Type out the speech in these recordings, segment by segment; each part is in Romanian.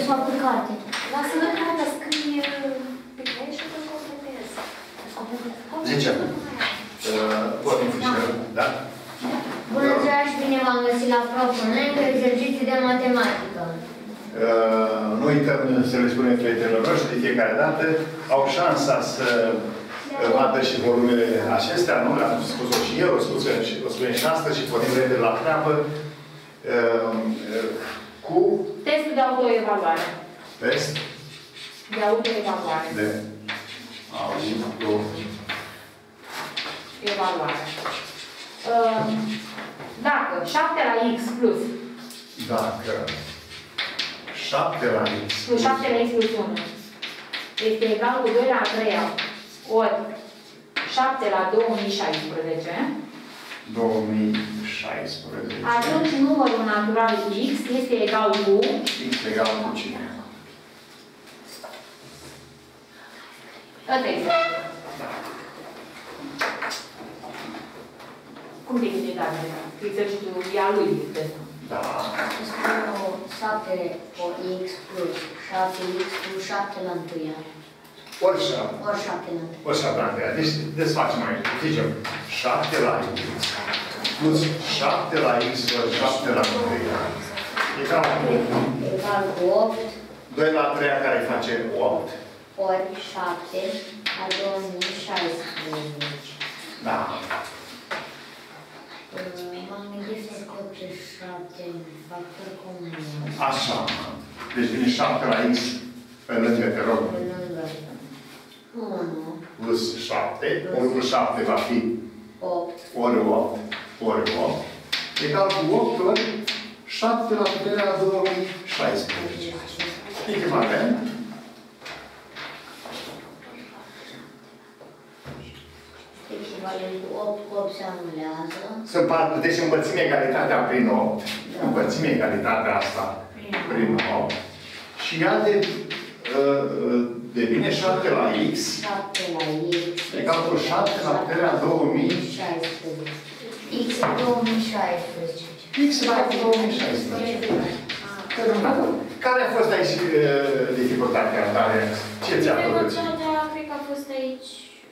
fac pe carte. Lasă-mă că scrie pe cai și apoi completez. 10. Pornim fișierul, da? Bună ziua și bine v-am găsit la propunere cu exerciții de matematică. Nu uităm să le spunem prietenilor noștri de fiecare dată. Au șansa să vadă și volumele acestea, nu? Le-am spus-o și eu, o spune și astăzi și pornim repede la treabă. Cu Testul de autoevaluare. test De autoevaluare. de autoevaluare. Dacă 7 la x plus Dacă 7 la x plus 7 la x plus 1 este egal cu 2 la 3 ori 7 la 2016, 2016. atunci numărul natural x este egal cu X egal cu cine? ăsta este. Cum te gândești, David? Exercițiul e a lui testul. Da. Spune 7 ori x plus 7x plus 7 la 1. Ori 7. Ori 7 la 1. Ori 7 la 1. Deci desfacem aici. Zicem 7 la x plus 7 la x ori 7 la 1. Egal cu Egal cu 8 2 la 3 care face 8. ori 7 la 2016. Da. M-am gândit să scot pe 7 factor comun. Așa. Deci vine 7 la x pe lângă, te rog. Pe lângă 1 Plus 7. 1 plus 7 va fi 8 ori 8 ori 8. Egal cu 8 ori 7 la puterea 2016. Echivalent. echivalent cu 8 cu 8 se anulează. Sunt 4. Deci împărțim egalitatea prin 8. Împărțim egalitatea asta prin 8. Și ea devine 7 la x 7 la x egal cu 7 la puterea 2016. 16. X e 2016. X la 2016. Terminat. Care a fost aici dificultatea tare? Ce ți-a plăcut? Cred că a fost aici.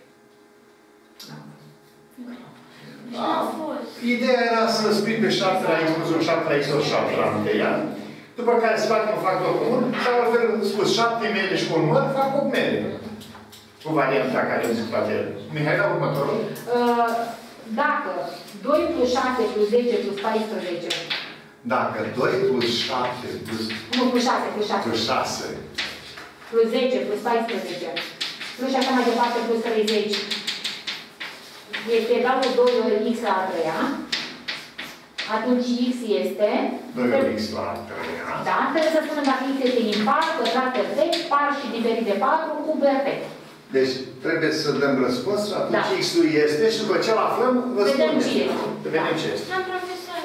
Ideea era să spui pe 7 la x plus 7 la x ori 7 la 1. După care se face un factor comun și altfel spus 7 mele și cu un număr fac 8 mele. Cu varianta care am discutat el. Mihai, la următorul. Dacă 2 plus 7 plus 10 plus 14 Dacă 2 plus 7 plus, nu, plus 6, plus 6 plus 6 plus 10 plus 14 plus și așa mai departe plus 30 este egal cu 2 ori x la 3-a, atunci x este 2 ori x la 3. da, trebuie să spunem dacă x este impar, pătrat perfect, par și diferit de 4 cu perfect. Deci trebuie să dăm răspuns și atunci Da. x-ul este și după ce îl aflăm, Vedem răspundem. ce este. Vedem ce este. Am profesor.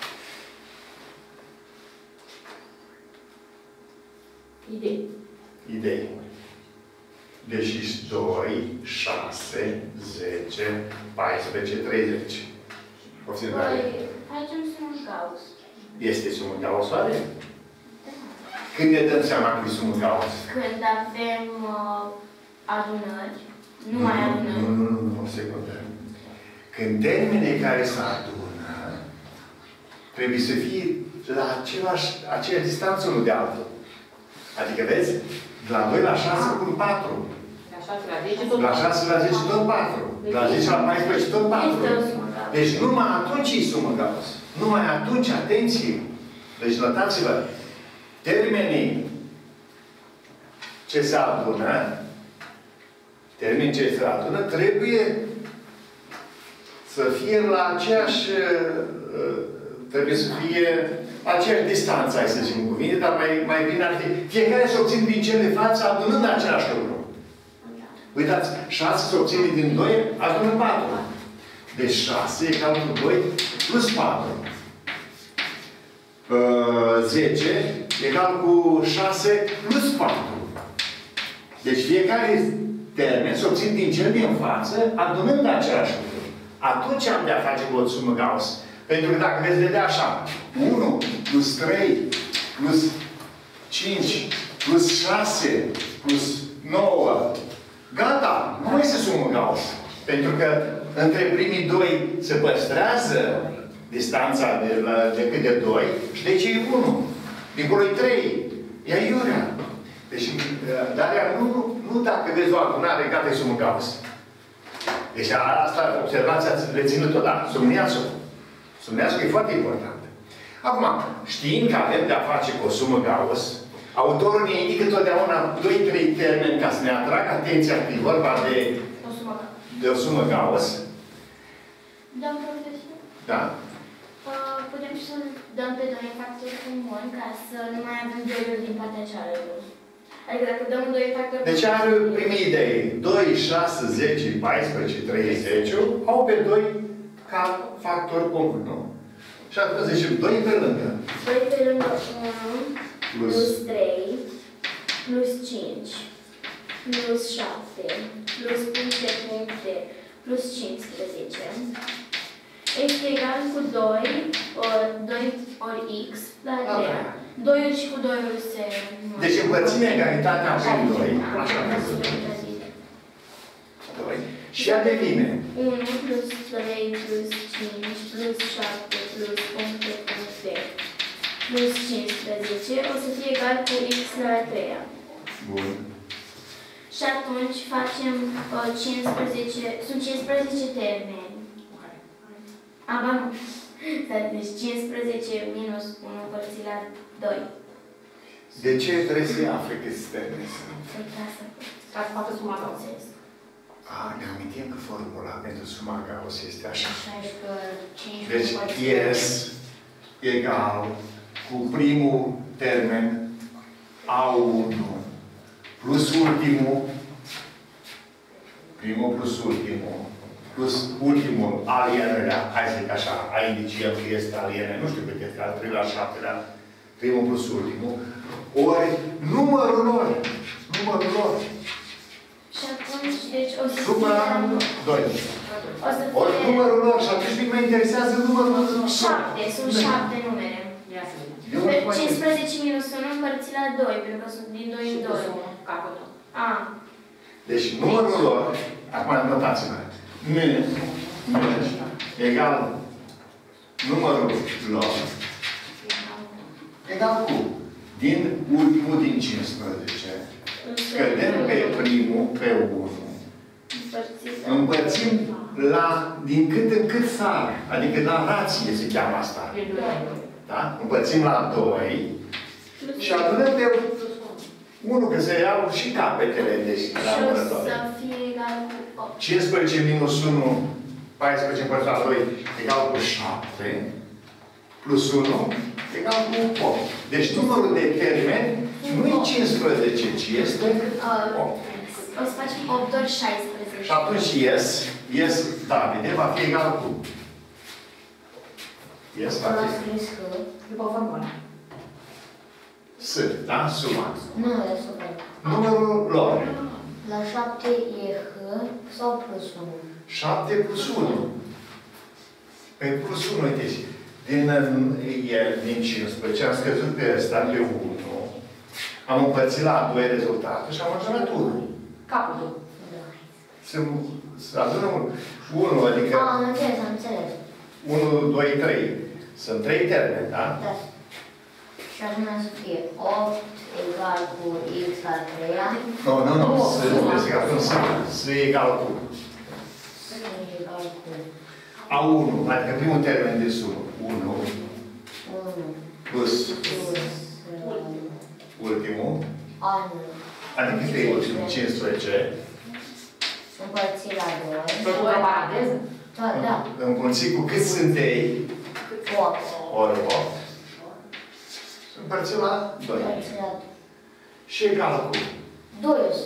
Idei. Idei. Deci 2, 6, 10, 14, 30. Poftim tare. Facem sumul Gauss. Este sumul Gauss, oare? Când ne dăm seama că e sumul Gauss? Când avem adunări, nu mai adunăm. Nu, o secundă. Când termenii care se adună trebuie să fie la aceeași distanță unul de altul. Adică, vezi? De la 2 la 6 pun 4. La 6 la 10 tot La 6 la 10 tot 4. La 10 la 14 tot 4. Este o sumă Gauss. Deci numai atunci e sumă Gauss. Numai atunci, atenție! Deci notați-vă, termenii ce se adună, trebuie să fie la aceeași, trebuie să fie aceeași distanță, hai să zicem cuvinte, dar mai bine ar fi, fiecare să obțin din cele de față adunând același lucru. Uitați, 6 se obține din 2, adună 4. Deci 6 egal cu 2 plus 4. 10 egal cu 6 plus 4. Deci fiecare termen se obțin din cel din față, adunând același lucru. Atunci am de-a face cu o sumă Gauss. Pentru că dacă veți vedea așa, 1 plus 3 plus 5 plus 6 plus 9. Gata! Nu mai se sumă Gauss. Pentru că între primii doi se păstrează distanța de cât de 2 și deci e 1. Dincolo e 3. E aiurea. Deci, Daria, nu dacă vezi o adunare, gata, e sumă Gauss. Deci asta, observația, ați reținut-o, da? Subliniați-o. Subliniați-o, e foarte important. Acum, știind că avem de-a face cu o sumă Gauss, autorul ne indică totdeauna 2-3 termeni ca să ne atragă atenția că e vorba de o sumă Gauss. Domn profesor? Da. Putem să dăm pe doi factori comuni ca să nu mai avem doi din partea cealaltă. Adică dacă dăm doi factori Deci are prima idee. 2, 6, 10, 14, 30 au pe 2 ca factor comun, nu? Și atunci zicem 2 pe lângă. 2 pe lângă 1 plus 3 plus 5 plus 7 plus puncte plus 15 este egal cu 2 ori x la 3. 2 și cu 2 ori se... Deci împărțim egalitatea prin 2. Așa am văzut. 2. Și ea devine 1 plus 3 plus 5 plus 7 plus puncte plus 15 o să fie egal cu x la 3. Bun. Și atunci facem 15, sunt 15 termeni. Am, deci 15 minus 1 împărțit la 2. De ce trebuie să-i afle câți termeni sunt? Ca să facă suma Gauss. Ne amintim că formula pentru suma Gauss este așa. Așa și că 5 Deci S egal cu primul termen A1 plus ultimul, primul plus ultimul, plus ultimul alienelea, hai să zic așa, a indiciem că este aliene, nu știu cât este, al 3 la 7-lea, primul plus ultimul, ori numărul lor, Și atunci, deci o să supra 2. O să Ori fie numărul lor, și atunci mă interesează numărul lor. 7, sunt 7 numere. Ia să vedem. 15 minus 1 împărțit la 2, pentru că sunt din 2 în 2. Capătul. Deci numărul lor, acum notați-mă, egal numărul lor, egal cu, din ultimul din 15, scădem pe primul, pe 1, împărțim la, din cât în cât sar, adică la rație se cheamă asta. Da? Împărțim la 2 și adunăm pe 1, că se iau și capetele, deci la numărătoare. Și o să fie egal cu 8. 15 minus 1, 14 împărțit la 2, egal cu 7, plus 1, egal cu 8. Deci numărul de termeni nu e 15, ci este 8. O să facem 8 ori 16. Și atunci ies Davide, va fi egal cu. Ies va L-a fi. scris că... După formula. S, da? Suma. Nu, e super. Numărul lor. La 7 e H sau plus 1? 7 plus 1. Păi plus 1, uite, din 15 am scăzut pe ăsta, pe 1. Am împărțit la 2 rezultatul și am adunat 1. Capătul. Să adunăm 1, adică Am înțeles. 1, 2, 3. Sunt 3 termeni, da? Da. Și ajunge să fie 8 egal cu x la 3. Nu. S egal cu. S egal cu A1, adică primul termen de sumă. 1 plus ultimul. anul Adică cât e ultimul? 15. împărțit la 2. Totul la paranteză? Da. Împărțit cu cât sunt ei? 8. Ori 8. Împărțit la 2. Împărțit la Și egal cu. 200.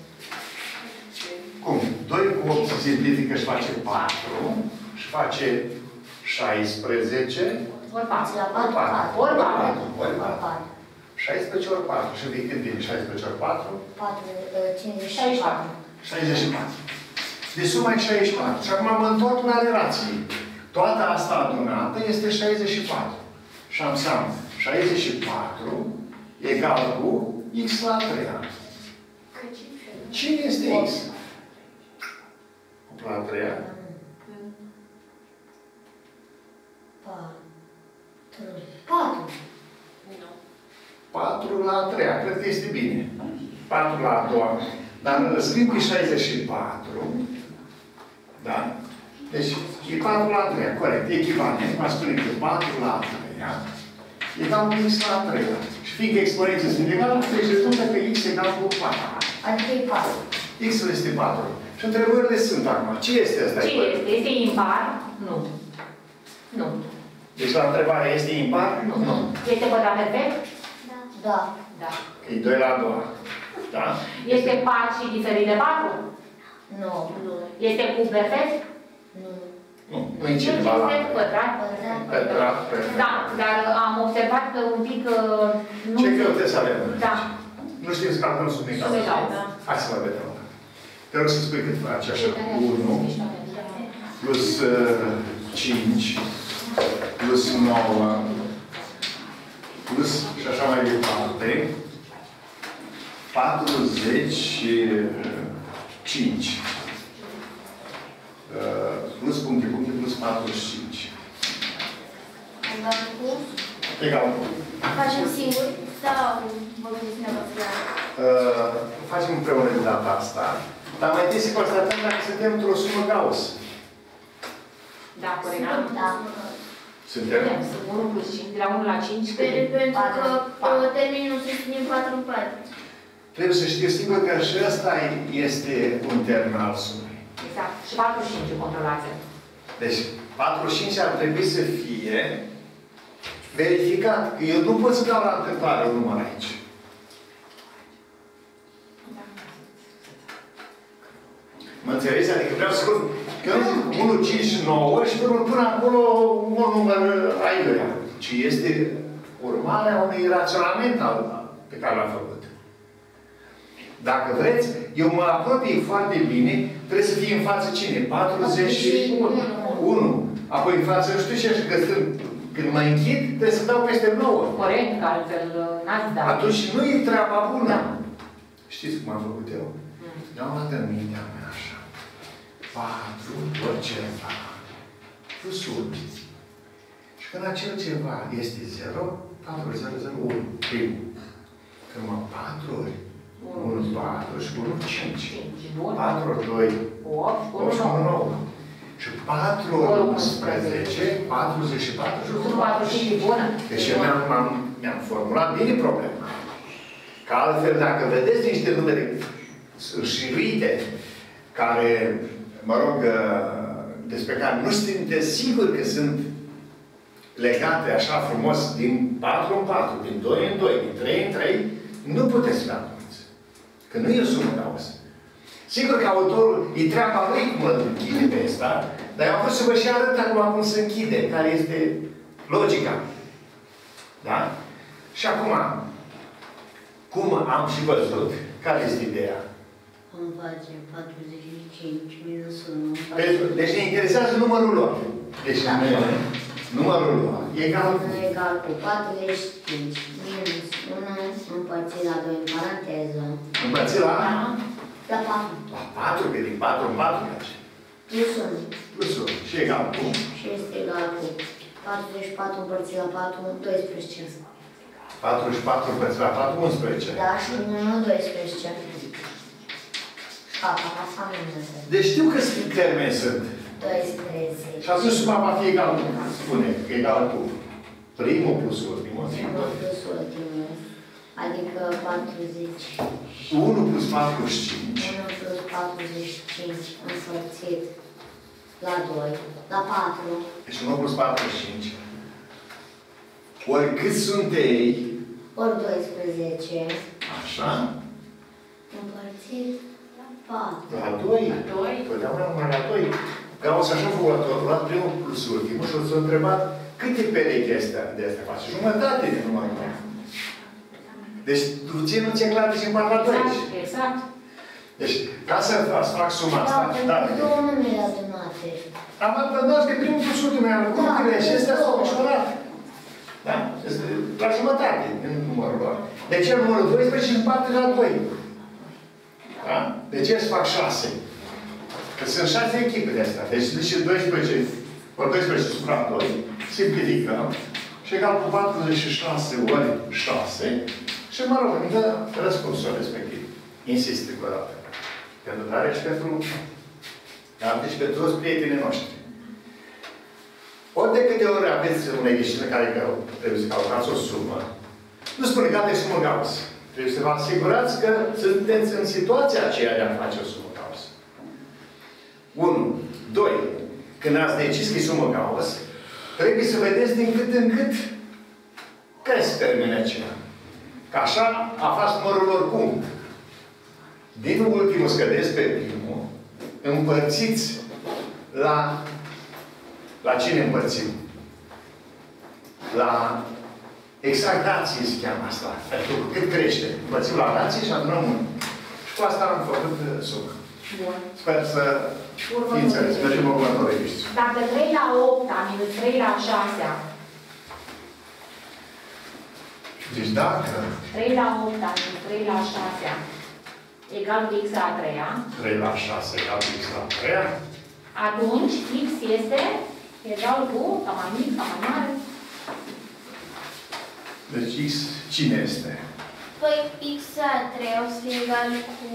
Cum? 2 cu 8 se simplifică și face 4. Și face 16. Ori 4. La 4. Ori 4. 16 ori 4. Și de cât vine 16 ori 4? 64. 64. Deci suma e 64. Și acum mă întorc la relații. Toată asta adunată este 64. Și am seamă. 64 egal cu x la 3-a. Cine este x? 8 la 3-a. 4. 4 la 3-a. Cred că este bine. 4 la a doua. Dar scriu pe 64. Da? Deci, e 4 la 3-a. Corect. Echivalent. Mă spune că 4 la 3-a egal cu x la 3-a. Și fiindcă exponenții sunt egale, deci rezultă că x egal cu 4. Adică e 4. X-ul este 4. Și întrebările sunt acum. Ce este ăsta? Ce este? Este impar? Nu. Nu. Deci la întrebare este impar? Nu. Este pătrat perfect? Da. Da. E 2 la 2. Da? Este par și diferit de 4? Nu. Este cub perfect? Nu. Nu. Nu e cineva la este pătrat? pătrat. Da, dar am observat că un pic... nu... Ce greu trebuie să avem? Da. Nu știm să calculăm sub egal. Sub egal, da. Hai să vă vedem. Te rog să spui cât face așa. 1 plus 5 plus 9 plus și așa mai departe. 45 plus puncte, plus 45. Egal cu? Egal cu. Facem singur sau vă gândiți neapărat? Facem împreună de data asta. Dar mai întâi să constatăm dacă suntem într-o sumă Gauss. Da, Corina? Da. Suntem? Sunt 1 plus 5, de la 1 la 5. Pentru că termenul se ține 4 în 4. Trebuie să știu singur că și ăsta este un termen al sumei. Exact. Și 45 controlați. Deci, 45 ar trebui să fie verificat. Că eu nu pot să dau la întâmplare un număr aici. Mă înțelegi? Adică vreau să spun că eu nu zic 1, 5, 9 și până acolo un număr aiurea. Ci este urmarea unui raționament pe care l-am făcut. Dacă vreți, eu mă apropii foarte bine, trebuie să fie în față cine? 41. Apoi în față, nu știu ce, și că când mă închid, trebuie să dau peste 9. Corect, că altfel n-ați dat. Atunci nu e treaba bună. Da. Știți cum am făcut eu? Eu am luat în mintea mea așa. 4 ori ceva plus 1. Și când acel ceva este 0, 4 ori 0, 0, 1. Primul. Când mă 4 ori 1, 4 și 1, 5. 4 ori 2, 8 și 1, 9. Și 4 ori 11, 44 și 1, 45. Deci eu mi-am formulat bine problema. Că altfel, dacă vedeți niște numere înșiruite, care, mă rog, despre care nu sunteți siguri că sunt legate așa frumos din 4 în 4, din 2 în 2, din 3 în 3, nu puteți să le anumiți. Că nu e o sumă Gauss. Sigur că autorul, e treaba lui cum îl închide pe ăsta, dar eu am vrut să vă și arăt acum cum se închide, care este logica. Da? Și acum, cum am și văzut, care este ideea? Îmi face 45 minus 1. Deci ne interesează numărul lor. Deci numărul lor egal cu... Egal cu 45 minus 1 împărțit la 2 în paranteză. Împărțit la? La 4. La 4, că din 4 în 4 face. Plus 1. Plus 1. Și egal cu? Și este egal cu 44 împărțit la 4, 12. 44 împărțit la 4, 11. Da, și 1, 12. Asta nu este. Deci știu că termeni sunt. 12. Și atunci suma va fi egal cu, spune, egal cu primul plus ultimul. Primul plus ultimul. Adică 40. 1 plus 45. 1 plus 45 împărțit la 2, la 4. Deci 1 plus 45. Ori cât sunt ei? Ori 12. Așa. Împărțit la 4. La 2. Totdeauna numai la 2. Gauss așa a luat primul plus ultimul și s-a întrebat câte perechi de astea face. Jumătate de numărul meu. Deci, ție nu ți-e clar de ce împart la 2. Exact. Deci, ca să fac suma asta... Da, pentru două numere adunate. Am adunat pe primul plus ultimul, am lucrurile și astea s-au ușurat. Da? Este la jumătate în numărul lor. De ce numărul 12 și împarte la 2? Da? De ce să fac 6? Că sunt 6 echipe de astea. Deci zice 12, ori 12 supra 2, simplificăm. Și egal cu 46 ori 6. Și mă rog, îmi dă răspunsul respectiv. Insist încă o dată. Pentru tare și pentru Dante și pentru toți prietenii noștri. Ori de câte ori aveți un exercițiu care trebuie să calculați o sumă, nu spune gata, e sumă Gauss. Trebuie să vă asigurați că sunteți în situația aceea de a face o sumă Gauss. 1. 2. Când ați decis că e sumă Gauss, trebuie să vedeți din cât în cât cresc termenul aceea. Că așa a fost numărul oricum. Din ultimul scădeți pe primul, împărțiți la cine împărțim? La exact rație se cheamă asta. Pentru că cât crește? Împărțim la rație și adunăm 1. Și cu asta am făcut sumă. Bun. Sper să fi înțeles. Mergem următorul exercițiu. Dacă 3 la 8 minus 3 la 6, Deci dacă 3 la 8 minus 3 la 6 egal cu x la 3-a, 3 la 6 egal cu x la 3-a, atunci x este egal cu, sau mai mic, sau mai mare. deci x cine este? Păi x la 3 o să fie egal cu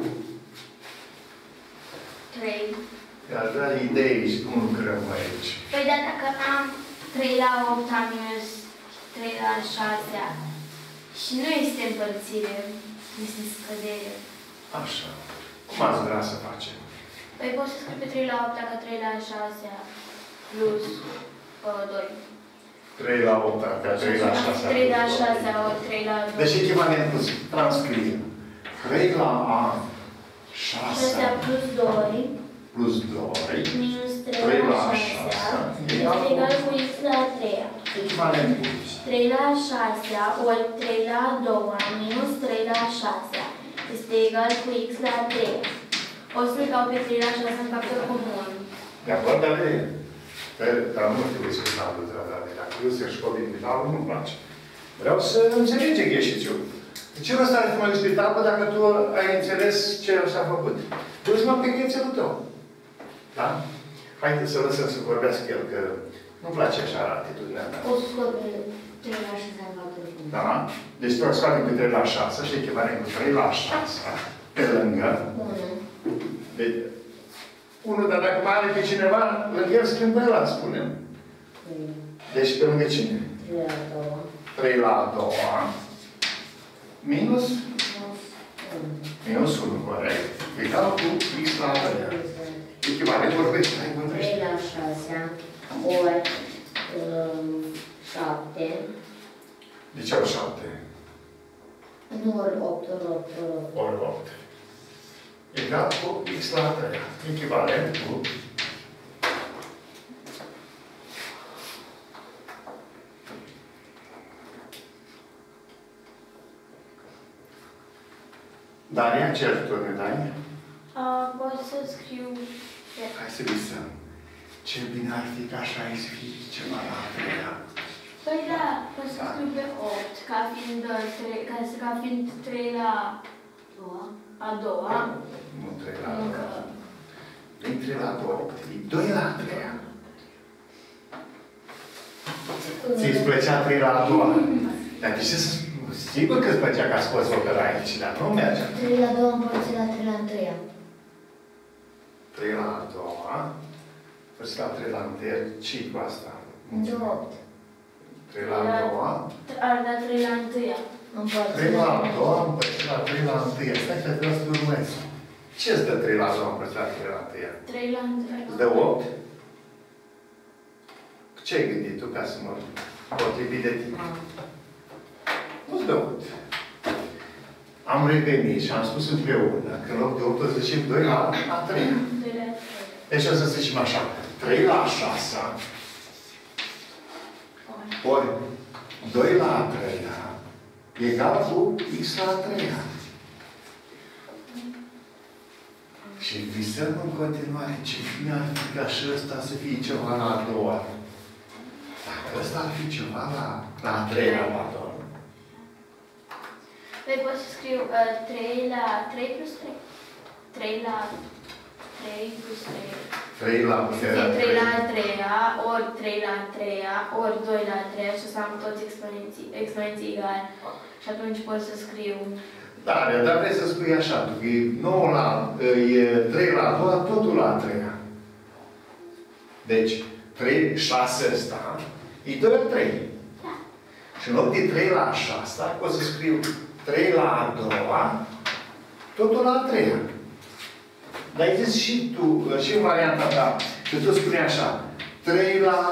3. Aș vrea idei și cum lucrăm aici. Păi dar dacă am 3 la 8 minus 3 la 6 și nu este împărțire, este scădere. Așa. Cum ați vrea să facem? Păi poți să scrii pe 3 la 8 dacă 3 la 6 plus 2. 3 la 8, ca 3 la 6. 3 la 6 ori 3 la 2. Deci echivalent plus. Transcriem. 3 la A 6 6 plus 2 plus 2 minus 3 3 la la 6 6 este egal cu x la 3. echivalent plus. 3 la 6 ori 3 la 2 minus 3 la 6 este egal cu x la 3. O să-l dau pe 3 la 6 în factor comun. De acord, dar nu trebuie să stau de tratare. Dacă eu să școli din pitalul, nu-mi place. Vreau să înțelege exercițiul. De ce rost are să mă duci pe tabă dacă tu ai înțeles ce s-a făcut? Du-ți-mă pe chețelul tău. Da? Haideți să lăsăm să vorbească el, că nu-mi place așa atitudinea mea. O să scot pe 3 la 6 în factor comun. Da? Deci tu scoatem pe 3 la 6 și echivalent cu 3 la 6 pe lângă. 1. Deci, unul, dar dacă mai are pe cineva, lângă el schimbă el, spunem. Deci pe lângă cine? 3 la 2. 3 la 2. Minus? Minus 1, corect. Egal cu x la 3. Echivalent, vorbește, hai, vorbește. 3 la 6 ori 7. De ce ori 7? Nu ori 8, ori 8, ori 8. Ori 8. Egal cu x la 3. Echivalent cu Daria, ce ajutor ne dai? Pot să scriu pe... Hai să visăm. Ce bine ar fi ca așa ai să fie ceva la 3-a. Păi da, pot să scriu pe 8, ca fiind 3 la a doua. Nu 3 la 2. Nu 3 la 2. E 2 la 3-a. Ți-ți plăcea 3 la 2? Dar de ce să spun? Sigur că îți plăcea ca scoți o căra aici, dar nu merge. 3 la 2 împărțit la 3 la 1. 3 la 2. Împărțit la 3 la 1. Ce-i cu asta? 8. 3 la 2. Ar da 3 la 1. 3 la 2 împărțit la 3 la 1. Stai că vreau să urmezi. Ce îți dă 3 la 2 împărțit la 3 la 1? 3 la 1. Îți dă 8? Ce ai gândit tu ca să mă potrivi de tine? Nu-ți dă 8. Am revenit și am spus împreună că în loc de 8 o să zicem 2 la 3. Deci o să zicem așa. 3 la 6 ori 2 la 3 egal cu x la 3. Și visăm în continuare ce bine ar fi ca și ăsta să fie ceva la a doua. Dacă ăsta ar fi ceva la a treia, pardon. Păi pot să scriu 3 la 3 plus 3. 3 la 3 plus 3. 3 la puterea 3. 3 la a treia, ori 3 la a treia, ori 2 la a treia și o să am toți exponenții egali. Și atunci pot să scriu... Da, dar vrei să spui așa, că e 9 la, e 3 la a doua, totul la a treia. Deci, 3, 6 ăsta, e 2 la 3. Da. Și în loc de 3 la a 6, pot să scriu 3 la a doua, totul la a treia. Dar ai zis și tu, și în varianta ta, și tu spune așa, 3 la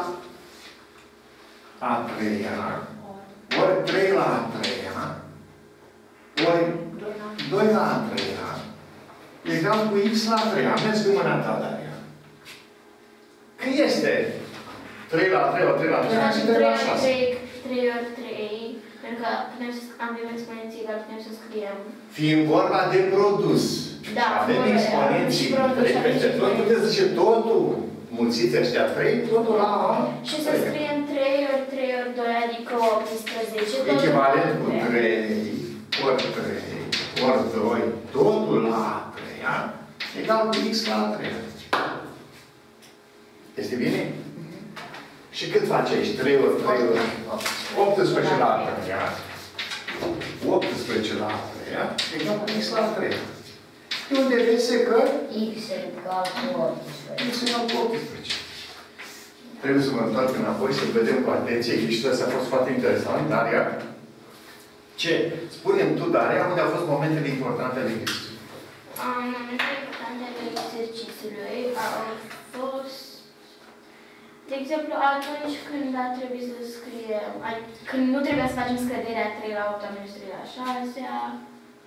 a treia, ori 3 la a treia, ori 2 la a treia, egal cu x la a treia. Am mers cu mâna ta, Daria. Că este 3 la a treia, ori 3 la a treia, și 3 la a 6. 3 ori 3, pentru că putem să avem exponenții egali, putem să scriem. Fiind vorba de produs. Da, avem exponenții 3 peste tot, puteți zice totul, mulțiți ăștia 3, totul la a. Și să scriem 3 ori 3 ori 2, adică 18. Echivalent cu 3 ori 3 ori 2, totul la a treia, egal cu x la a treia. Este bine? Și cât face aici? 3 ori 3 ori 18 la a treia. 18 la a treia, egal cu x la a treia. De unde vezi că X egal cu 18. x egal cu 18. Trebuie să mă întorc înapoi, să vedem cu atenție. Și ăsta a fost foarte interesant, Daria. Ce? Spune-mi tu, Daria, unde au fost momentele importante ale exercițiului? Momentele importante ale exercițiului au fost, de exemplu, atunci când a trebuit să scriem, când nu trebuia să facem scăderea 3 la 8, am mers 3 la 6.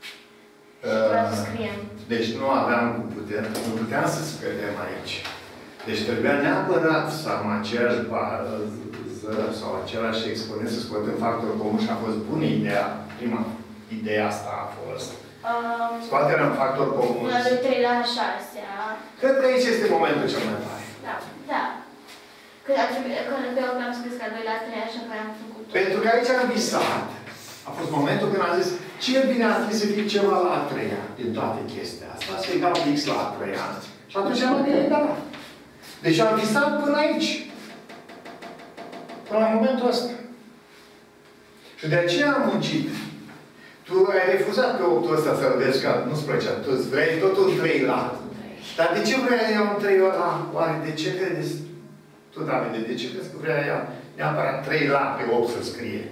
Deci nu aveam cum nu puteam să scădem aici. Deci trebuia neapărat să am aceeași bază sau același exponent, să scoatem factor comun și a fost bună ideea. Prima idee asta a fost. Scoaterea în factor comun. De 3 la 6. Cred că aici este momentul cel mai tare. Da, da. Când eu am scris ca 2 la 3, așa că am făcut. Pentru că aici am visat. A fost momentul când am zis ce bine ar trebui să fie ceva la a treia din toate chestia asta, să egal x la a treia. Și atunci am gândit, da. Deci am visat până aici. Până la momentul ăsta. Și de aceea am muncit. Tu ai refuzat pe 8-ul ăsta să-l vezi că nu-ți plăcea. Tu vrei totul 3 la. Dar de ce vrea ea un 3 la? Oare de ce credeți? Tu, Davide, de ce crezi că vrea ea neapărat 3 la pe 8 să scrie?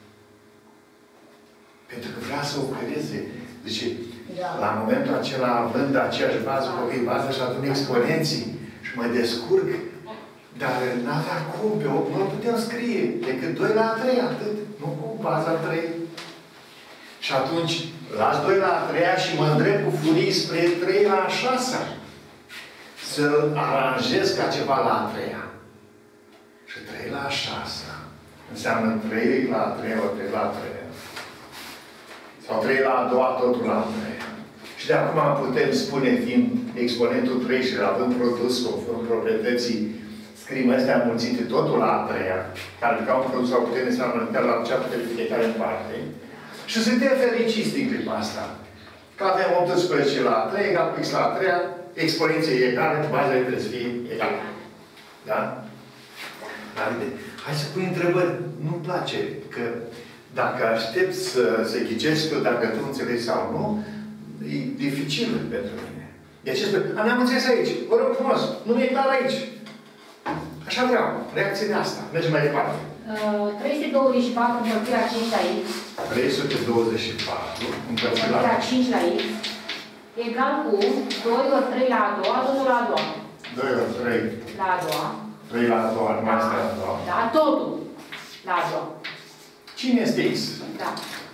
Pentru că vrea să opereze. Deci, da. La momentul acela, având aceeași bază, copii bază și adun exponenții și mă descurc, dar n-avea cum, pe 8 nu putem scrie, decât 2 la 3, atât. Nu cu baza 3. Și atunci, las 2 la 3 și mă îndrept cu furii spre 3 la 6. Să-l aranjez ca ceva la 3. Și 3 la 6 înseamnă 3 la 3 ori 3 la 3. Sau 3 la a doua, totul la a treia. Și de acum putem spune, fiind exponentul 3 și având produs conform proprietății, scriem astea mulțite totul la a treia, care ca un produs sau putem înseamnă la cea putere fiecare în parte. Și suntem fericiți din clipa asta. Că avem 18 la a treia, egal cu x la a treia, exponenții egale, baza trebuie să fie egală. Da? Dar hai să pui întrebări. Nu-mi place că dacă aștept să ghicesc eu dacă tu înțelegi sau nu, e dificil pentru mine. De ce spune? Am înțeles aici. Vă rog frumos. Nu mi-e clar aici. Așa vreau. Reacție de asta. Mergem mai departe. 324 împărțirea 5 la x. 324 Împărțirea 5 la x. Egal cu 2 ori 3 la a doua, totul la a doua. 2 ori 3. La a doua. 3 la a doua, mai este la a doua. Da, totul la a doua. Cine este x? Da.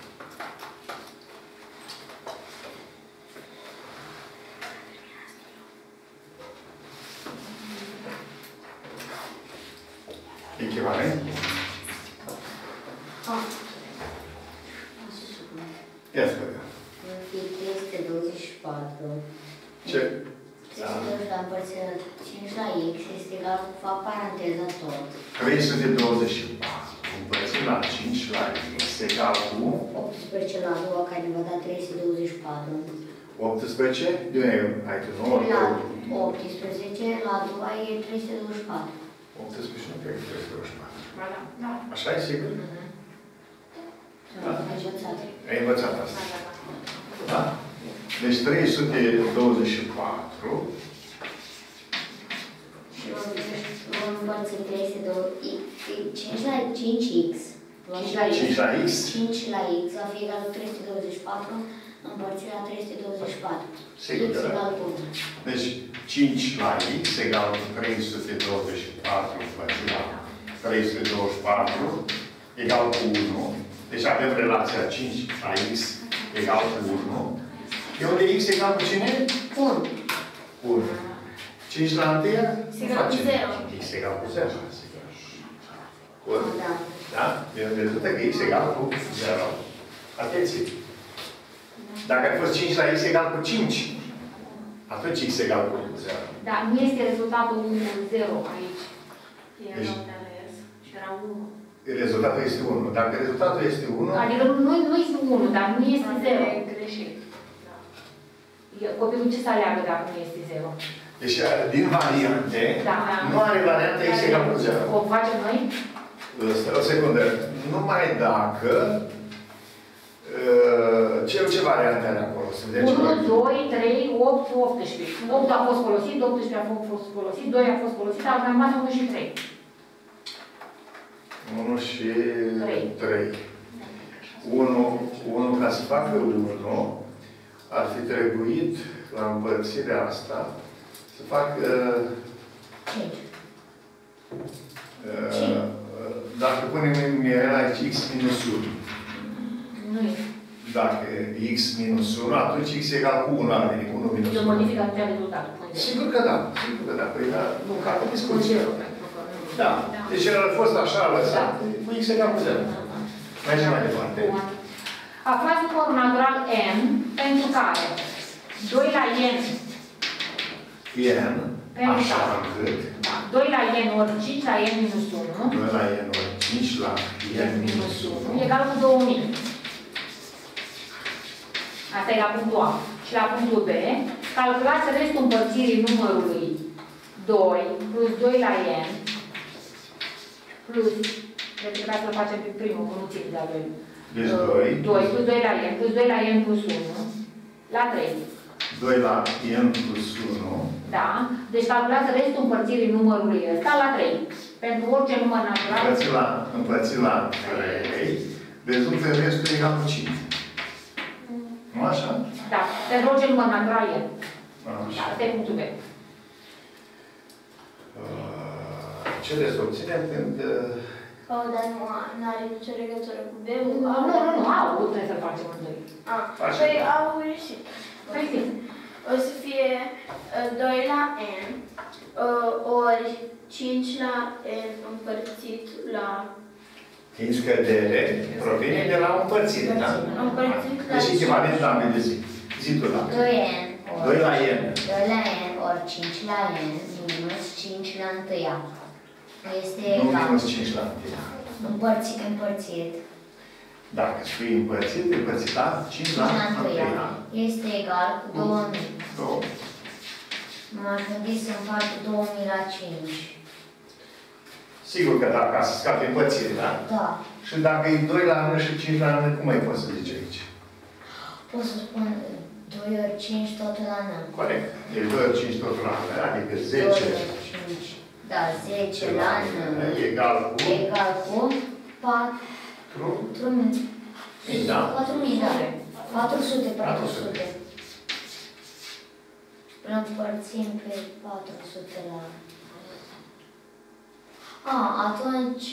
Echivalent? Ia să vedem. 324. Ce? 324 la împărțirea 5 la x este egal cu fac paranteza tot. 324 împărțit la 5 la x egal cu 18 la a doua, care ne va da 324. 18, de unde ai tu 9? La 18 la a doua e 324. 18 nu cred că 324. Da, da. Așa e sigur? Da. Ai învățat asta. Da. Da? Deci 324. Și vom împărți 5 la 5x. 5 la x. 5 la x va fi egal cu 324 împărțit la 324. Sigur X că da. egal cu 1. Deci 5 la x egal cu 324 împărțit la 324 egal cu 1. Deci avem relația 5 la x egal cu 1. De unde x egal cu cine? 1. 1. 5 la 1? X egal cu 0. X egal cu 0. Bun. Da. Da? De unde rezultă că x egal cu 0. Atenție! Dacă ar fost 5 la x egal cu 5, atunci x egal cu 0. Da, nu este rezultatul 1, 0 aici. Deci, Și era 1. rezultatul este 1. Dacă rezultatul este 1, Adică nu este 1, dar nu este 0. E greșit. Copilul ce să aleagă dacă nu este 0? deci din variante, Da. nu are varianta x egal cu 0. O facem noi? O secundă. Numai dacă ce variante are acolo? Să vedem ce 1, variante. 2, 3, 8, 18. 8 a fost folosit, 18 a fost folosit, 2 a fost folosit, dar am rămas 1 și 3. 1 și 3. 3. 1 ca să facă 1, ar fi trebuit la împărțirea asta să fac 5. dacă punem în numerar x minus 1. Nu e. Dacă x minus 1, atunci x egal cu 1 ar veni. 1 minus Eu 1. modific atunci rezultatul. Sigur că da. Sigur că da. Păi da. Nu, Ca cu discuție. 0, pentru că nu. Da. Deci el a fost așa lăsat. Cu x egal cu 0. Mergem mai departe. Aflați numărul natural n pentru care 2 la n n, pentru așa care încât 2 la n ori 5 la n minus 1 2 la n ori 5 la n minus 1 egal cu 2000. Asta e la punctul A. Și la punctul B, calculați restul împărțirii numărului 2 plus 2 la n plus, deci trebuia să-l facem pe primul, că nu țin de-a lui. Deci 2 plus 2 la n plus 2 la n plus 1 la 3. 2 la n plus 1. Da? Deci calculați restul împărțirii numărului ăsta la 3. Pentru orice număr natural. Împărțit la 3, rezultă restul egal cu 5. Nu așa? Da. Pentru orice număr natural e. Da, Așa. asta e punctul B. Ce trebuie să obținem când... Dar nu are nicio legătură cu B-ul? Nu, au, trebuie să-l facem în 2. Păi au reușit. Păi zi. O să fie 2 la n ori 5 la n împărțit la... Fiind scădere, provine de la o împărțire, da? Împărțit la Deci echivalent la ambele zi. Zi tu la. 2n 2 la n. 2 la n ori 5 la n minus 5 la 1. Este Nu egal. minus 5 la 1. Împărțit. Dacă spui împărțit la 5 la 1. Este egal cu 2000. 2. M-am gândit să împart 2000 la 5. Sigur că da, ca să scape împărțire, da? Da. Și dacă e 2 la 1 și 5 la 1, cum mai poți să zici aici? Pot să spun 2 ori 5 totul la 1. Corect. Deci 2 ori 5 totul la 1, adică 10. 2 ori 5. Da, 10 la 1. Egal cu... Egal cu 4000. Da. 4000, da. 400. 400. Îl împărțim pe 400 la... atunci...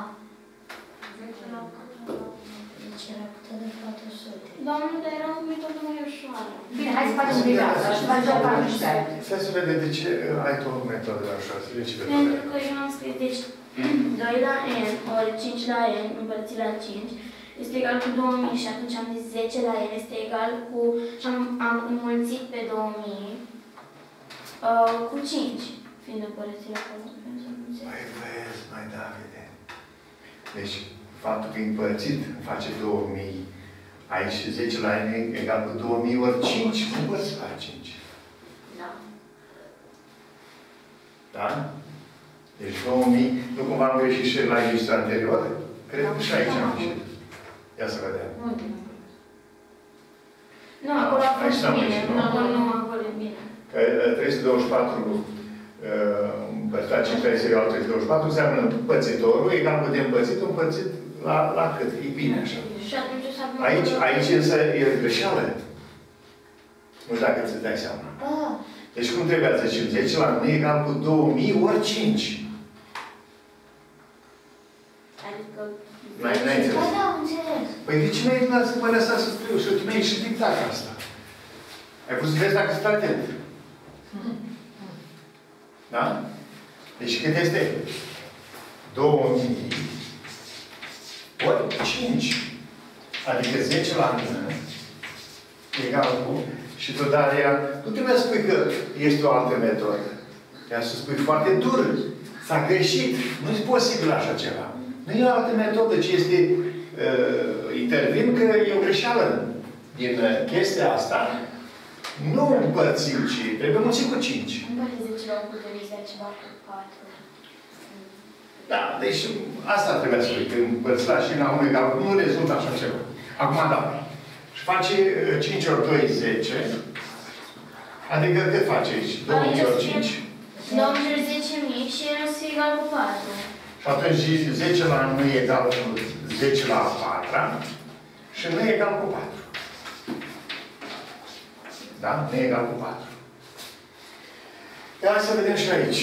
10 era cât de 400. Doamne, dar era o metodă mai ușoară. Bine, hai să facem de asta. Și facem parte și aia. Stai să vedem de ce ai tu o metodă așa, să vedem ce Pentru metodă. că eu am scris, deci 2 la n ori 5 la n împărțit la 5 este egal cu 2000 și atunci am zis 10 la n este egal cu... și am înmulțit pe 2000 cu 5, fiind împărțit acolo. Mai vezi, mai Davide. Deci, faptul că împărțit face 2000. Aici 10 la n egal cu 2000 ori 5, împărțit la 5. Da. Da? Deci 2000, nu cumva am greșit și la exercițiul anterior? Cred că și aici am greșit. Ia să vedem. Nu, acolo a fost Aici bine. n-am greșit, Nu, acolo e bine. Că 324 împărțit la 5 este egal 324, înseamnă împărțitorul egal cu de împărțit, împărțit la cât? E bine așa. Și atunci o să avem... Aici însă e greșeală. Nu știu dacă ți dai seama. Ah. Deci cum trebuia să zicem? 10 la 1 egal cu 2000 ori 5. Adică... N-ai înțeles? Da, da, am înțeles. Păi de ce mi-ai să mă lăsa să scriu? Și tu mi-ai și dictat asta. Ai vrut să vezi dacă sunt atent. Da? Deci cât este? 2000 ori 5. Adică 10 la 1 egal cu... Și tu, Daria, nu trebuie să spui că este o altă metodă. Trebuie să spui foarte dur. S-a greșit. Nu e posibil așa ceva. Nu e o altă metodă, ci este... intervin că e o greșeală din chestia asta. Nu împărțim, ci trebuie mulțit cu 5. Nu poate 10 la 1 de ceva cu 4. Da, deci asta trebuie să spui, că împărți la și la 1 egal, nu rezultă așa ceva. Acum, da. Și face 5 ori 2, 10. Adică cât face aici? 2000 ori 5. 2000 ori 10.000 și el o să fie egal cu 4. Și atunci 10 la 1 e egal cu 10 la 4 și nu e egal cu 4. Da? Nu e egal cu 4. Ia să vedem și aici.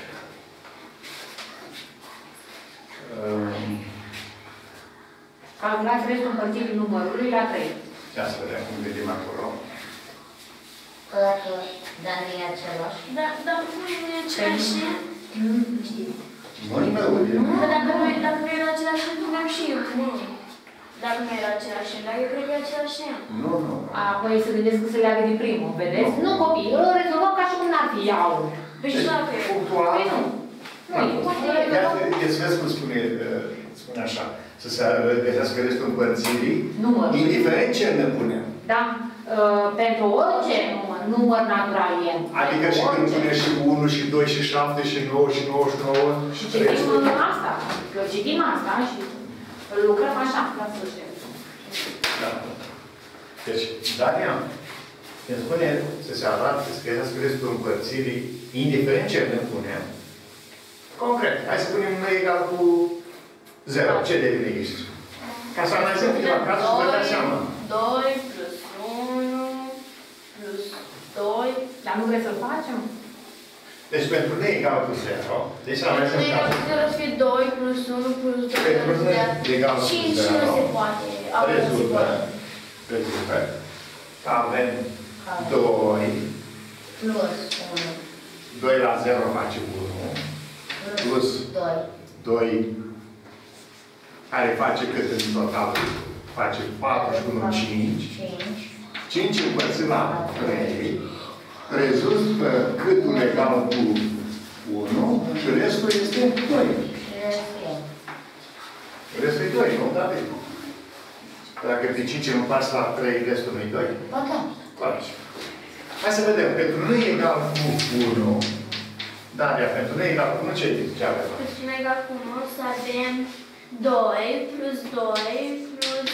Calculați restul împărțirii numărului la 3. Ia să vedem cum vedem acolo. Că dacă Dan e același. Dar nu e același. Nu știu. Nu-i meu, e... Că dacă nu era același, nu aveam și eu. Nu. Dacă nu era același, dar eu cred că e același. Nu, nu. Apoi se gândesc că se leagă de primul, vedeți? Nu, copii, îl rezolvăm ca și cum n-ar fi iau. Păi și dacă e. Punctual. Păi nu. Nu, e. Ia să vezi cum spune așa. Să se găsească restul împărțirii, Numărul. indiferent ce ne punem. Da? Pentru orice număr natural e. Adică și când pune și 1, și 2, și 7, și 9, și 99, și restul. Citim asta. Că citim asta și lucrăm așa, la sfârșit. Da. Deci, Dania, când spune să se arate, să găsească restul împărțirii, indiferent ce ne punem, concret, hai să punem noi egal cu 0. Ce devine aici? Ca să analizăm câteva cazuri și vă dați seama. 2 plus 1 plus 2. Dar nu vreți să-l facem? Deci pentru n egal cu 0, deci să Pentru analizăm noi egal cu cazul. 0 să fie 2 plus 1 plus 2 Pentru plus n egal cu 5 0, nu se poate. Acum nu se poate. rezultă că avem 2, Plus 1. 2 la 0 face 1, plus 2. 2, care face cât în total? Face 4 și 1, 5. 5 împărțit la 3. Rezultă câtul egal cu 1 și restul este 2. Restul e 2, nu? Da, bine. Dacă pe 5 îl împarți la 3, restul nu e 2? Ba da. Corect. Hai să vedem. Pentru nu egal cu 1, Daria, pentru nu egal cu 1, ce avem? Pentru nu egal cu 1 să avem 2 plus 2 plus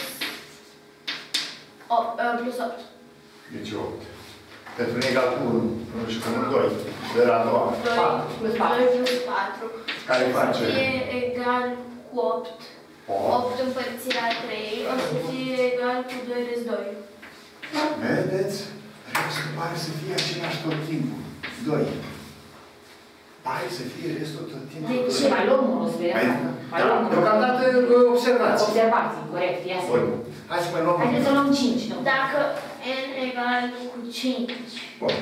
8. Deci 8. Pentru nu egal cu 1, nu știu cum 2. De la a doua. 4. 2 plus 4. Care face? O să fie egal cu 8. 8 împărțit la 3 o să fie egal cu 2 rest 2. Vedeți? Restul pare să fie același tot timpul. 2. Pare să fie restul tot timpul. De ce? Mai luăm unul, să vedem. Mai luăm unul. Deocamdată observați. Observații, corect, ia să vedem. Hai să mai luăm unul. Haideți să luăm 5, nu? Dacă n egal cu 5, Bun.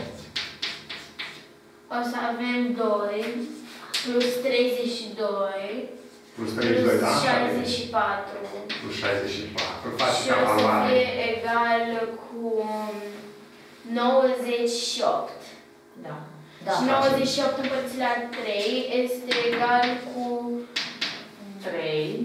o să avem 2 plus 32 Plus 32, da? 64. Plus 64. Faci Și ca o să valoare. fie egal cu 98. Da. Da. Și 98 împărțit la 3 este egal cu 3.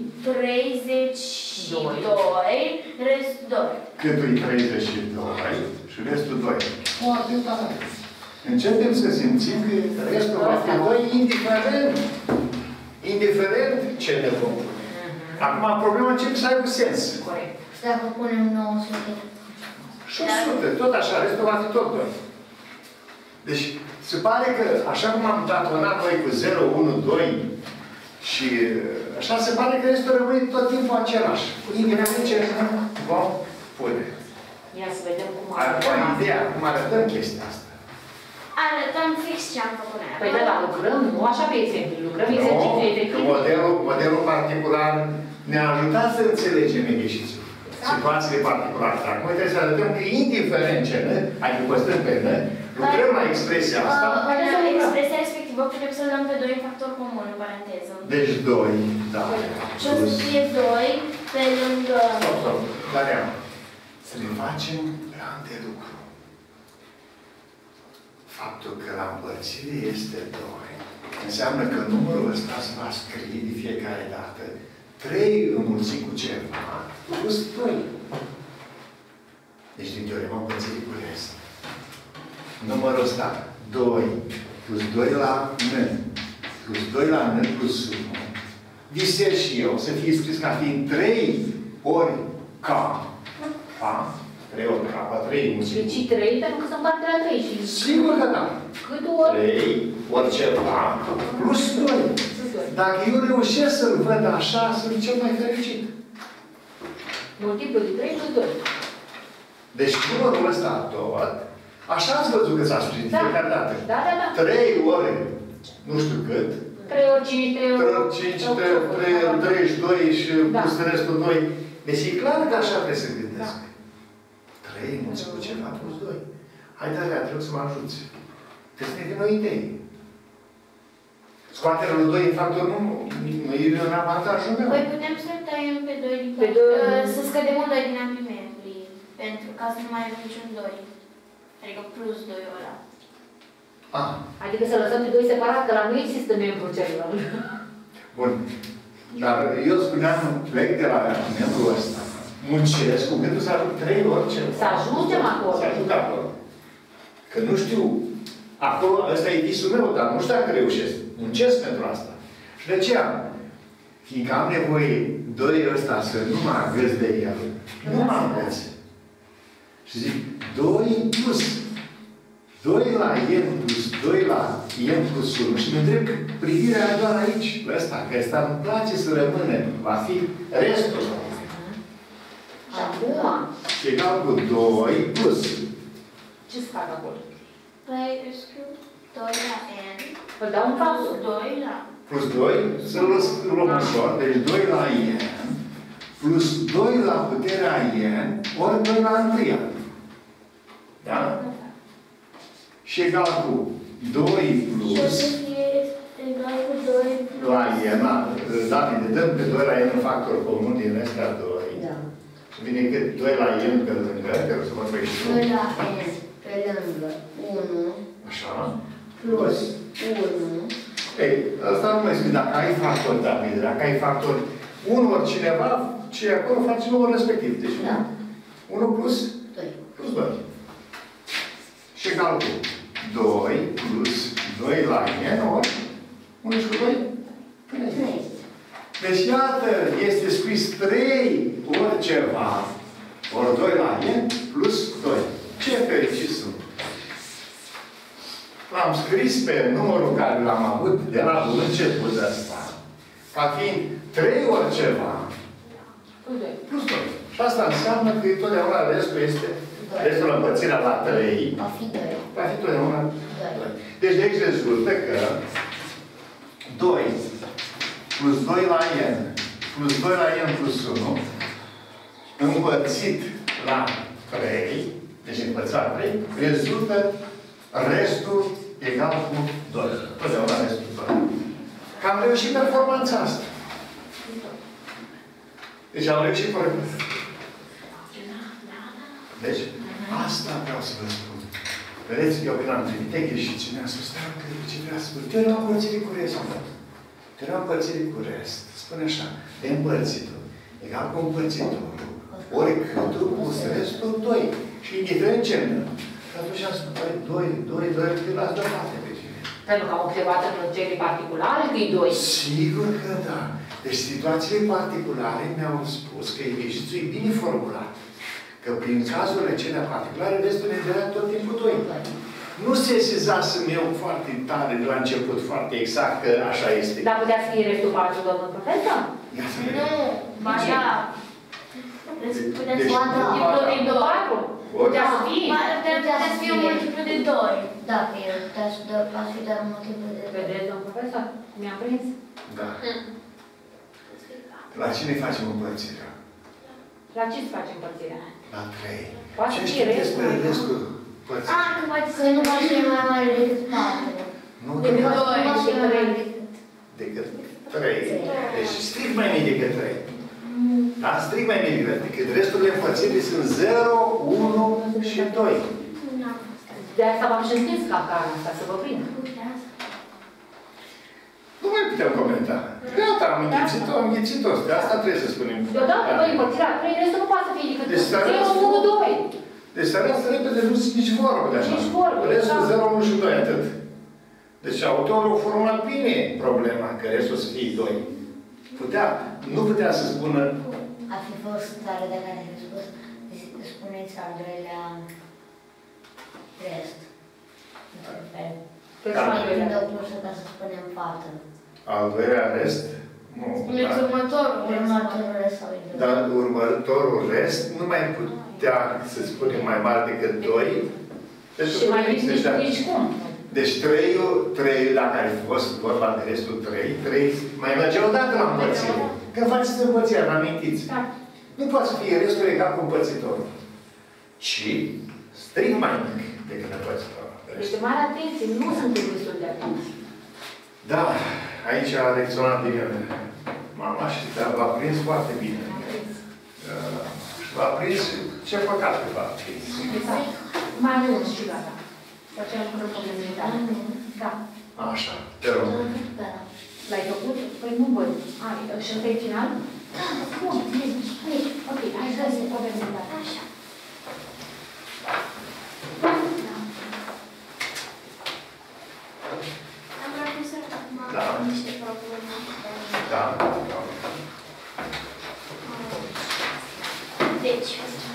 32, restul 2. Câtul e 32 și restul 2. Foarte tare. Începem să simțim că restul va fi 2 indiferent ce ne vom pune. Acum problema începe să aibă sens. Corect. Și dacă punem 900? Și 100, tot așa, restul va fi tot 2. Deci, se pare că, așa cum am datonat noi cu 0, 1, 2, și așa se pare că restul rămâne tot timpul același. Indiferent ce vom pune. Ia să vedem cum Acum, ideea, cum arătăm chestia asta. Arătăm fix ce am făcut noi. Păi da, lucrăm, nu așa pe exemplu, lucrăm Nu, exercițiul că efectiv. modelul particular ne-a ajutat să înțelegem exercițiul. Situațiile particulare. Dar acum trebuie să arătăm că indiferent ce ne, adică păstrăm pe ne, lucrăm la expresia asta. Expresia respectivă putem să dăm pe 2 factor comun, în paranteză. Deci 2, da. Și o să fie 2 pe lângă... Stop. Dar să ne facem plan de lucru. Faptul că la împărțire este 2 înseamnă că numărul ăsta se va scrie de fiecare dată 3 înmulțit cu ceva plus 2. Deci din teorema împărțirii cu rest. Numărul ăsta 2 plus 2 la n plus 2 la n plus 1 visez și eu să fie scris ca fiind 3 ori k. 3 ori k, 3 înmulțit. Deci 3 pentru că sunt parte la 3 și... Sigur că da. Cât ori? 3 ori ceva plus 2. Dacă eu reușesc să-l văd așa, sunt cel mai fericit. Multiplu de 3 plus 2. Deci numărul ăsta tot, așa ați văzut că s-a sprijinit fiecare dată. Da, da, da. 3 ori, nu știu cât. 3 ori 5, 3 ori 5, 3 ori 32 și plus restul 2. Deci e clar că așa trebuie să gândesc. 3 mulțit cu ceva plus 2. Hai, Daria, trebuie să mă ajuți. Trebuie să ne vină o idee. Scoaterea lui 2 în factor nu e un avantajul meu. Păi putem să tăiem pe 2 din Pe doi. să scădem un 2 din ambimentului. Pentru ca să nu mai avem niciun 2. Adică plus 2 ăla. Adică să lăsăm pe 2 separat, că la nu există membru celălalt. Bun. Dar eu spuneam, plec de la membrul ăsta. Muncesc cu gândul să ajung 3 ori ceva. Să ajungem acolo. Să ajung acolo. Că nu știu, acolo, ăsta e visul meu, dar nu știu dacă reușesc. Muncesc pentru asta. Și de aceea, fiindcă am nevoie 2 ăsta să nu mă agăț de el, nu mă agăț. Și zic, 2 plus 2 la n plus 2 la n plus 1 și mă întreb că privirea e doar aici, la ăsta, că ăsta îmi place să rămână, va fi restul. Acum, Și egal cu 2 plus. ce să fac acolo? Păi scriu 2 la n. Îl dau în Plus față. 2 la... Plus 2, să-l luăm ușor, deci 2 la n plus 2 la puterea n ori 2 la întâia. Da? Și egal cu 2 plus... Și o să fie egal cu 2 plus... La n, da, ne dăm pe 2 la n în factor comun din ăstea 2. Da. Și vine cât 2 la n pe lângă, că o să mă trec și 2 la n pe lângă 1 așa. plus 1. Ei, asta nu mai spune, dacă ai factori, David, dacă ai factori, 1 ori cineva, ce e acolo face numărul respectiv. Deci, Da. 1 plus 2. plus 2. Și egal cu 2 plus 2 la n ori 1 și cu 2? 3. Deci, iată, este scris 3 ori ceva, ori 2 la n plus 2. Ce fericit sunt! L-am scris pe numărul care l-am avut de la bun început ăsta, ca fiind 3 ori ceva, plus 2. Și asta înseamnă că totdeauna restul este, restul împărțirea la 3, Va fi 2. va fi totdeauna 2. 2. Deci de aici rezultă că 2 plus 2 la n plus 2 la n plus 1 împărțit la 3, deci împărțit la 3, rezultă restul egal cu 2. Totdeauna restul 2. Că am reușit performanța asta. Deci am reușit performanța. Deci, asta vreau să vă spun. Vedeți, eu când am trimit și cineva să stai că ce vrea să spun. Eu nu am părțit cu restul. Teoria împărțirii cu rest spune așa, de împărțitul egal cu împărțitorul, ori câtul plus restul 2. Și indiferent ce îmi dă. Și atunci am spus, 2, cât l-ați deoparte pe cine? Pentru că am observat în cele particulare că e 2. Sigur că da. Deci situațiile particulare mi-au spus că exercițiul e bine formulat. Că prin cazurile cele particulare, restul ne dărea tot timpul 2. Nu se sesizasem eu foarte tare de la început, foarte exact, că așa este. Dar putea să fie restul 4, domnul profesor? Ia să Nu, vedem. ba da. Puteți Deci, Multiplu de 4? Putea să fie? Putea să fie un multiplu de 2. Da, că el putea să dă, poate fi doar un multiplu de 2. Vedeți, domnul profesor? Mi-am prins? Da. La cine facem împărțirea? La ce se face împărțirea? La 3. Poate Ce fi știi restul, despre nu? restul părții? Că poate Că nu poate fi mai mare decât 4. Nu, Decât că doi. Nu poate fi mai mare decât 3. Deci strict mai mic decât 3. Da? Strict mai mic decât resturile împărțite sunt 0, 1 și 2. De asta v-am și întins capcana asta, să vă prind. Nu mai putem comenta. Gata, am înghițit-o. De asta trebuie să spunem. Deodată, băi, împărțirea 3, restul nu poate să fie decât Deci, 0, 1, 2. Deci să arăți repede, nu sunt nici vorbă de așa. Nici vorbă, Restul da. 0, 1 și 2, atât. Deci autorul a formulat bine problema, că restul să fie 2. Nu putea să spună... Ar fi fost tare de care ai spus, spuneți al doilea rest. Într-un fel. Deci mai Mai doilea. dau plusă ca să spunem 4. Al doilea rest? Nu. Spuneți următorul. Următorul rest sau e Dar următorul rest nu mai putea să spunem mai mare decât 2. Deci, Și mai nici cum. Deci 3, dacă ar fi fost vorba de restul 3 mai merge odată la împărțire. Când faceți împărțirea, vă amintiți? Da. Nu poate să fie restul egal cu împărțitorul. Ci strict mai mic decât împărțitorul. Deci de mare atenție, nu suntem destul de atenți. Da, aici a reacționat bine mama și v-a prins foarte bine. Și v-a prins, ce păcat că v-a prins. Exact. Mai mult și gata. Facem lucruri complementare. Da. Așa, te rog. Da. L-ai făcut? Păi nu văd. Ai, și ăsta e final? Da, Bun, nici. Ok, hai să se complementare. Așa. Am vrea cum să Da. niște probleme. Da. Deci,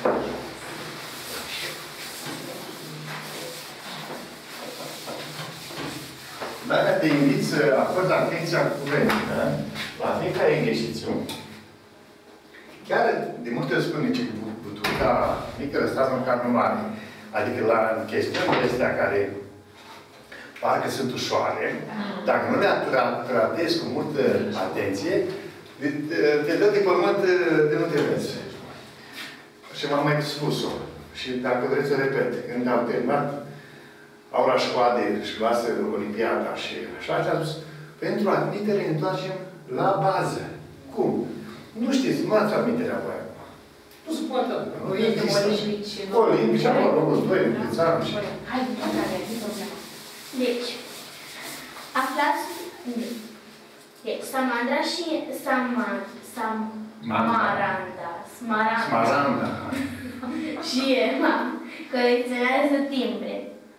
Dacă te invit să acorzi atenția cuvenită la fiecare exercițiu, chiar de multe ori spune ce butuca mică răstați măcar nu mare. Adică la chestiunile astea care parcă sunt ușoare, dacă nu le tratezi cu multă atenție, te dă de pământ de nu te vezi. Și m-am mai spus-o. Și dacă vreți să repet, când am terminat aura școade și luase Olimpiada și așa, a spus, pentru admitere ne întoarcem la bază. Cum? Nu știți, nu ați admiterea voi acum. Nu se poate aducă. Nu există. Olimpici, acolo, locul 2, în Pițarul și... Hai, deci, aflați... Deci, Samandra și Smaranda. și Emma colecționează timbre.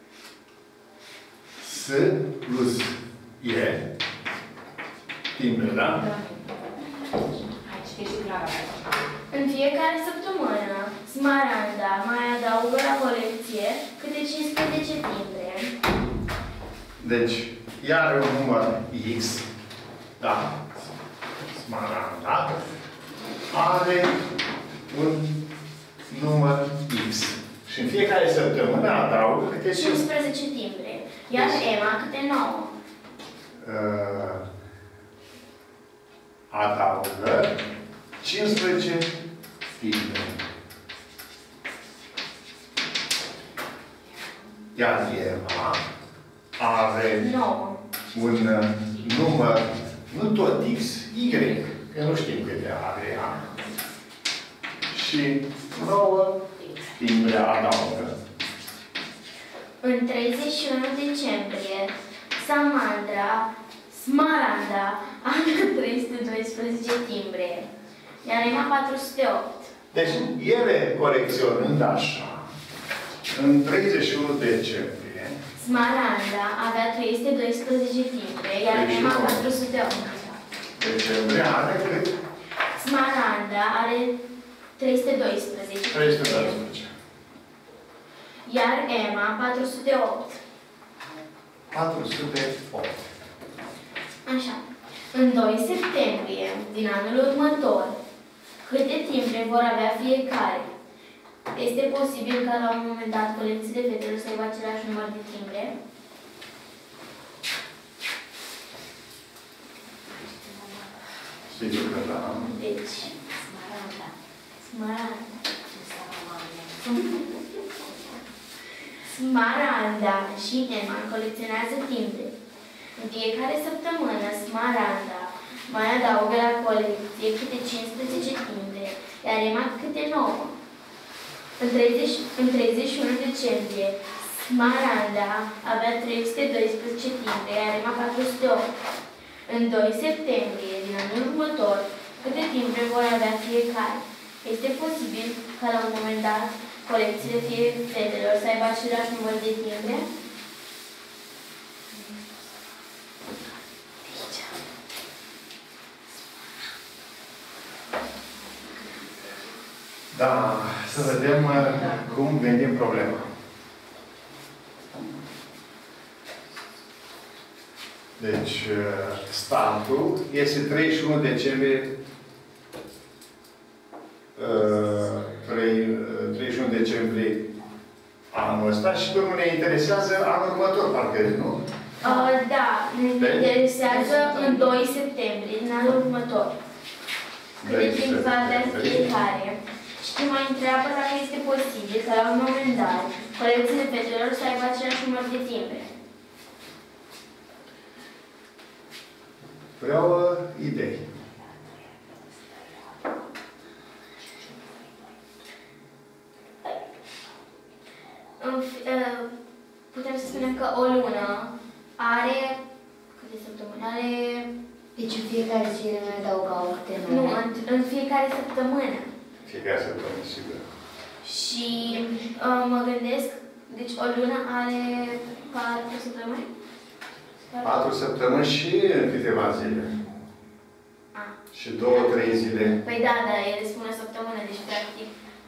S plus E. Timbre, da? Hai, citește clar aici. În fiecare săptămână, Smaranda mai adaugă la colecție câte 15 timbre. Deci, ea are un număr X. Da. Smaranda. Are un număr X. Și în fiecare săptămână adaugă câte 15 timbre. Iar Emma câte 9. Adaugă 15 timbre. Iar Eva are 9. un număr, nu tot X, Y, că nu știm câte are ea. Și 9 timbre adaugă. În 31 decembrie, Smaranda are 312 timbre, iar EMA 408. Deci, ele colecționând așa, în 31 decembrie, Smaranda avea 312 timbre, iar EMA 408. decembrie are cât? Smaranda are 312. 312. Iar EMA 408. 408. Așa. În 2 septembrie din anul următor, câte timbre vor avea fiecare? Este posibil ca la un moment dat colecțiile fetelor să aibă același număr de timbre? Sigur că da. Deci, Smaranda și EMA colecționează timbre. În fiecare săptămână, Smaranda mai adaugă la colecție câte 15 timbre, iar EMA câte 9. În 31 decembrie, Smaranda avea 312 timbre, iar EMA 408. În 2 septembrie din anul următor, câte timbre vor avea fiecare? Este posibil ca la un moment dat colecțiile fetelor să aibă același număr de timbre? Da, să vedem cum gândim problema. Deci, startul este 31 decembrie 31 decembrie anul ăsta și pe urmă ne interesează anul următor, parcă, nu? Da, ne interesează în 2 septembrie, din anul următor. Câte timp va avea fiecare. Și mai întreabă dacă este posibil ca la un moment dat colecțiile fetelor să aibă același număr de timbre. Vreau idei. Putem să spunem că o lună are... Câte săptămâni? Are... Deci în fiecare zi ne adaugau câte Nu, nume. în fiecare săptămână. Fiecare săptămână, sigur. Și mă gândesc, deci o lună are 4 săptămâni? 4 săptămâni și câteva zile. Ah. Și 2-3 zile. Păi da, ele spun o săptămână, deci practic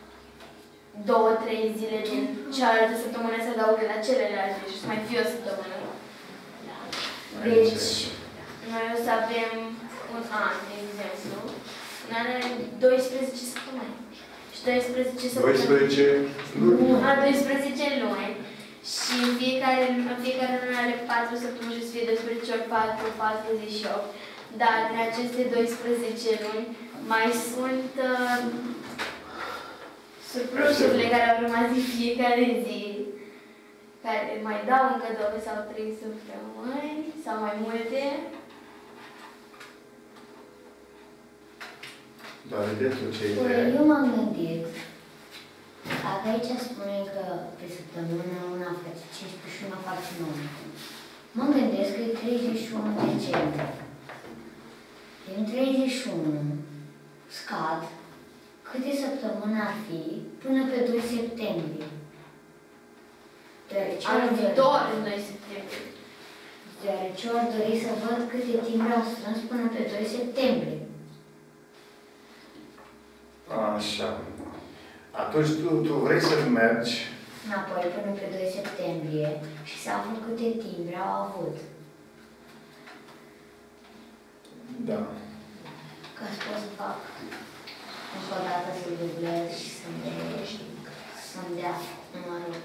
2-3 zile din cealaltă săptămână se adaugă la celelalte și să mai fie o săptămână. Deci, noi o să avem un an, de exemplu. Un an are 12 săptămâni. Și 12 săptămâni. 12 luni. 12 luni. Și în fiecare lună are 4 săptămâni și să fie 12 ori 4, 48. Dar din aceste 12 luni mai sunt surplusurile care au rămas în fiecare zi, care mai dau încă 2 sau 3 săptămâni, sau mai multe. Doar de tot ce Eu m-am gândit, dacă aici spune că pe săptămână una face 15 și una face 9. Mă gândesc că e 31 decembrie. Din 31 scad câte săptămâni ar fi până pe 2 septembrie. Anul viitor, în 2 septembrie. Deoarece ori dori să văd câte timbre au strâns până pe 2 septembrie. Așa. Atunci tu vrei să mergi Înapoi până pe 2 septembrie și să aflu câte timbre au avut. Da. Ca să pot să fac încă o dată să dublez și să-mi dea numărul.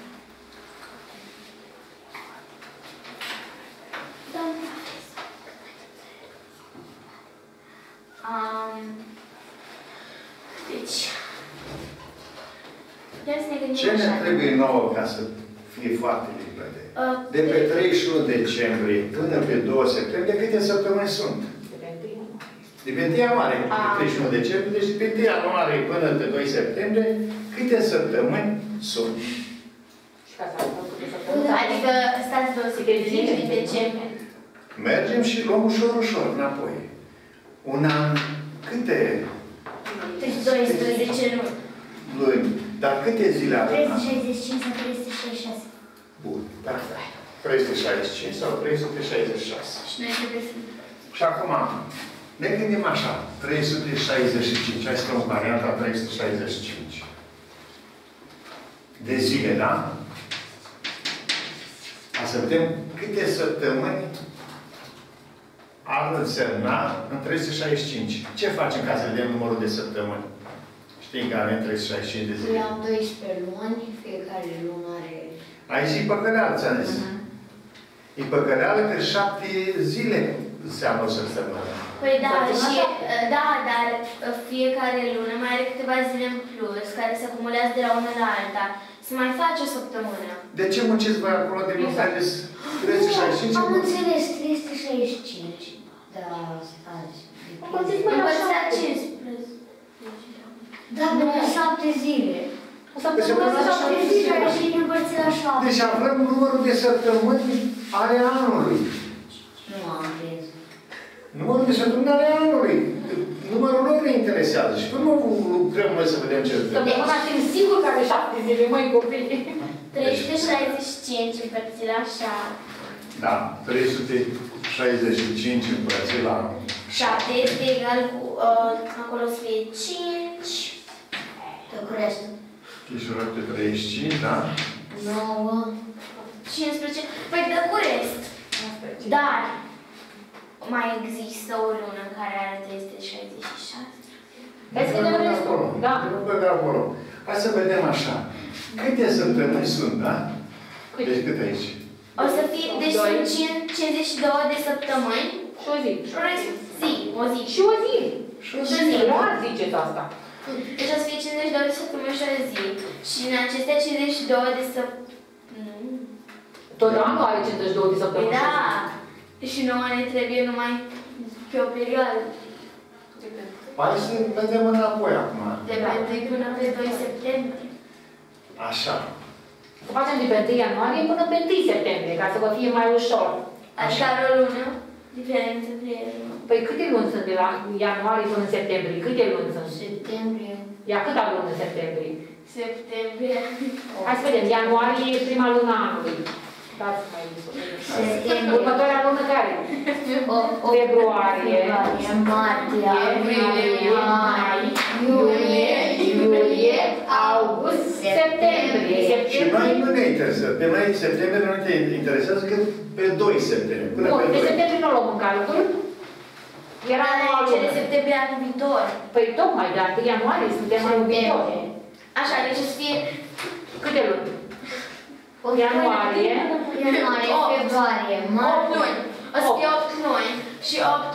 Deci, putem să ne gândim Ce ne așa. trebuie nouă ca să fie foarte limpede? De pe 31 decembrie până pe 2 septembrie, câte săptămâni sunt? De pe 1 ianuarie până pe 31 decembrie, deci de pe 1 ianuarie până pe 2 septembrie, câte săptămâni sunt? Și ca să am câte săptămâni. Adică stați 2 septembrie, de decembrie. Mergem și luăm ușor, ușor, înapoi. Un an, câte Deci 12 luni? Dar câte zile avem? 365 sau 366. Bun, da. 365 sau 366. și noi trebuie să... Și acum, ne gândim așa, 365, hai să luăm varianta 365. De zile, da? Ca să vedem câte săptămâni ar însemna în 365. Ce facem ca să vedem numărul de săptămâni? Știm că avem 365 de zile. Eu am 12 luni, fiecare lună are... Aici e păcăleală, ți-am zis. E păcăleală că 7 zile înseamnă o săptămână. Păi da, și, da, dar fiecare lună mai are câteva zile în plus, care se acumulează de la una la alta. Se mai face o săptămână. De ce munciți voi acolo de nu faceți 365? Am înțeles, 365. Da, stați. Împărțit la 15. Da, nu, 7 zile. O săptămână Deci, sau 7 zile și împărțit la 7. Deci avem numărul de săptămâni ale anului. Nu am crezut. Numărul de săptămâni ale anului. Numărul lor ne interesează. Și nu lucrăm noi să vedem ce vedem. Săptămâna știm sigur că are 7 zile, măi copii. 365 împărțit la 7. Da, 365 împărțit la 7 este egal cu, acolo să fie 5. Că cu restul. și 35, da? 9. 15. Păi dă cu rest. Dar mai există o lună în care are 366. Vezi că Nu ne băga restul. acolo. Da. Nu băga acolo. Hai să vedem așa. Câte săptămâni sunt, da? Deci cât aici? O să fie, deci Doi. sunt 52 de săptămâni Și o zi. și o rest zi, o zi. Și o zi. Și o Și zi. o zi. Rar ziceți asta. Deci o să fie 52 de săptămâni și o zi. Și în acestea 52 de săptămâni... Tot anul are 52 de Păi săptămâni. da. Și nouă ne trebuie numai pe o perioadă. Hai să vedem înapoi acum. De pe 1 până pe 2 septembrie. Așa. Să facem de pe 1 ianuarie până pe 1 septembrie, ca să vă fie mai ușor. Adică are o lună diferență între ele. Păi câte luni sunt de la ianuarie până în septembrie? Câte luni sunt? Septembrie. Ia câta lună în septembrie? Septembrie. Hai să vedem. Ianuarie e prima lună a anului. Dați mai Septembrie. următoarea lună care? Februarie. Martie. Aprilie, mai, iulie, august, septembrie. Și noi nu ne interesează. Pe noi septembrie nu ne interesează că pe 2 septembrie. Până Bun, pe de 2. septembrie nu o luăm în calcul. Era noua Cele lună. septembrie anul viitor. Păi tocmai de 1 ianuarie suntem anul viitor. Așa, deci o să fie Câte luni? Ianuarie. Ianuarie, februarie, 8 martie. luni. O să fie 8 luni. Și 8...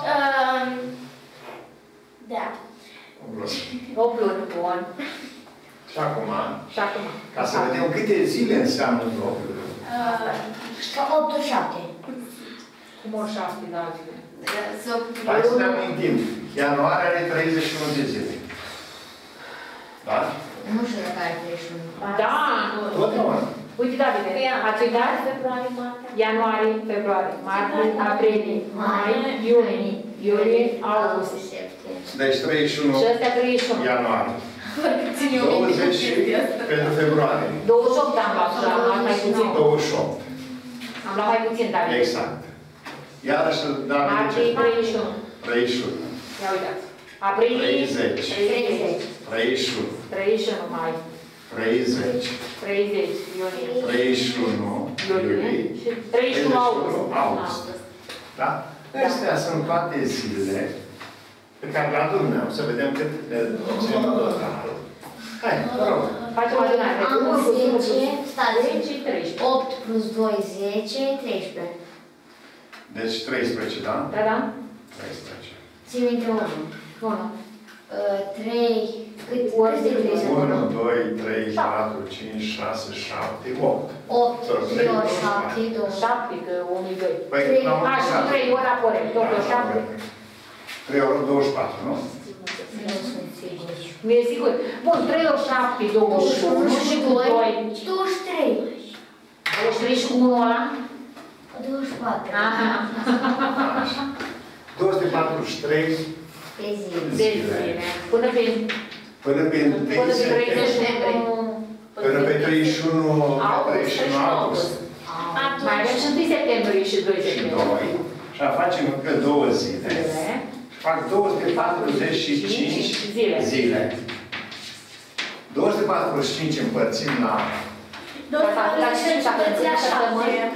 da. 8 luni, bun. Și acum, Și acum. ca să vedem câte zile înseamnă 8 luni. Ca 8 ori 7. Cum ori 7 de altfel. Hai să ne amintim. Ianuarie are 31 de zile. Da? Nu știu dacă are 31. Da! Totdeauna. Uite, Davide, ați uitat? Ianuarie, februarie, martie, aprilie, mai, iunie, iulie, august. Deci 31 Și ăstea 31. ianuarie. 20 pentru februarie. 28 am luat, am luat mai puțin. 28. Am luat mai puțin, Davide. Exact. Iarăși, David, Martie, ce? 31. 31. Ia uitați. Aprilie, 30. 30. 31. 31 mai, 30. 30 iunie, 31 iulie iulie. și 31 august. august. Da? Astea sunt toate zilele pe care le adunăm, să vedem cât le obținem total. Hai, vă rog. Facem adunare. Am 1 plus 1 plus 10, stați, 10 și 13. 8 plus 2, 10, 13. Deci 13, da? Da, da? 13. Țin minte 1. 1. 3, cât Ori de 3 să 1, 2, 3, 4, 5, 6, 7, 8. 8, 3 ori 7, 2. 7, că 1 e 2. Păi, Trei. am A, și 3 ori apore. Tot o 7. 3 ori 24, nu? Nu sunt sigur. Nu e sigur. Bun, 3 ori 7, 21 și cu 2. 23. 23 și cu 1 ăla? 24. Aha. Așa. 243 Pe zi. De zile. Până pe... până pe 1 Până pe 30 septembrie. septembrie. Până pe 31 august. Mai avem și 1 septembrie și 2 Și septembrie. 2. Și facem încă 2 zile. Fac 245 zile. 245 împărțim la 245 împărțit la 7.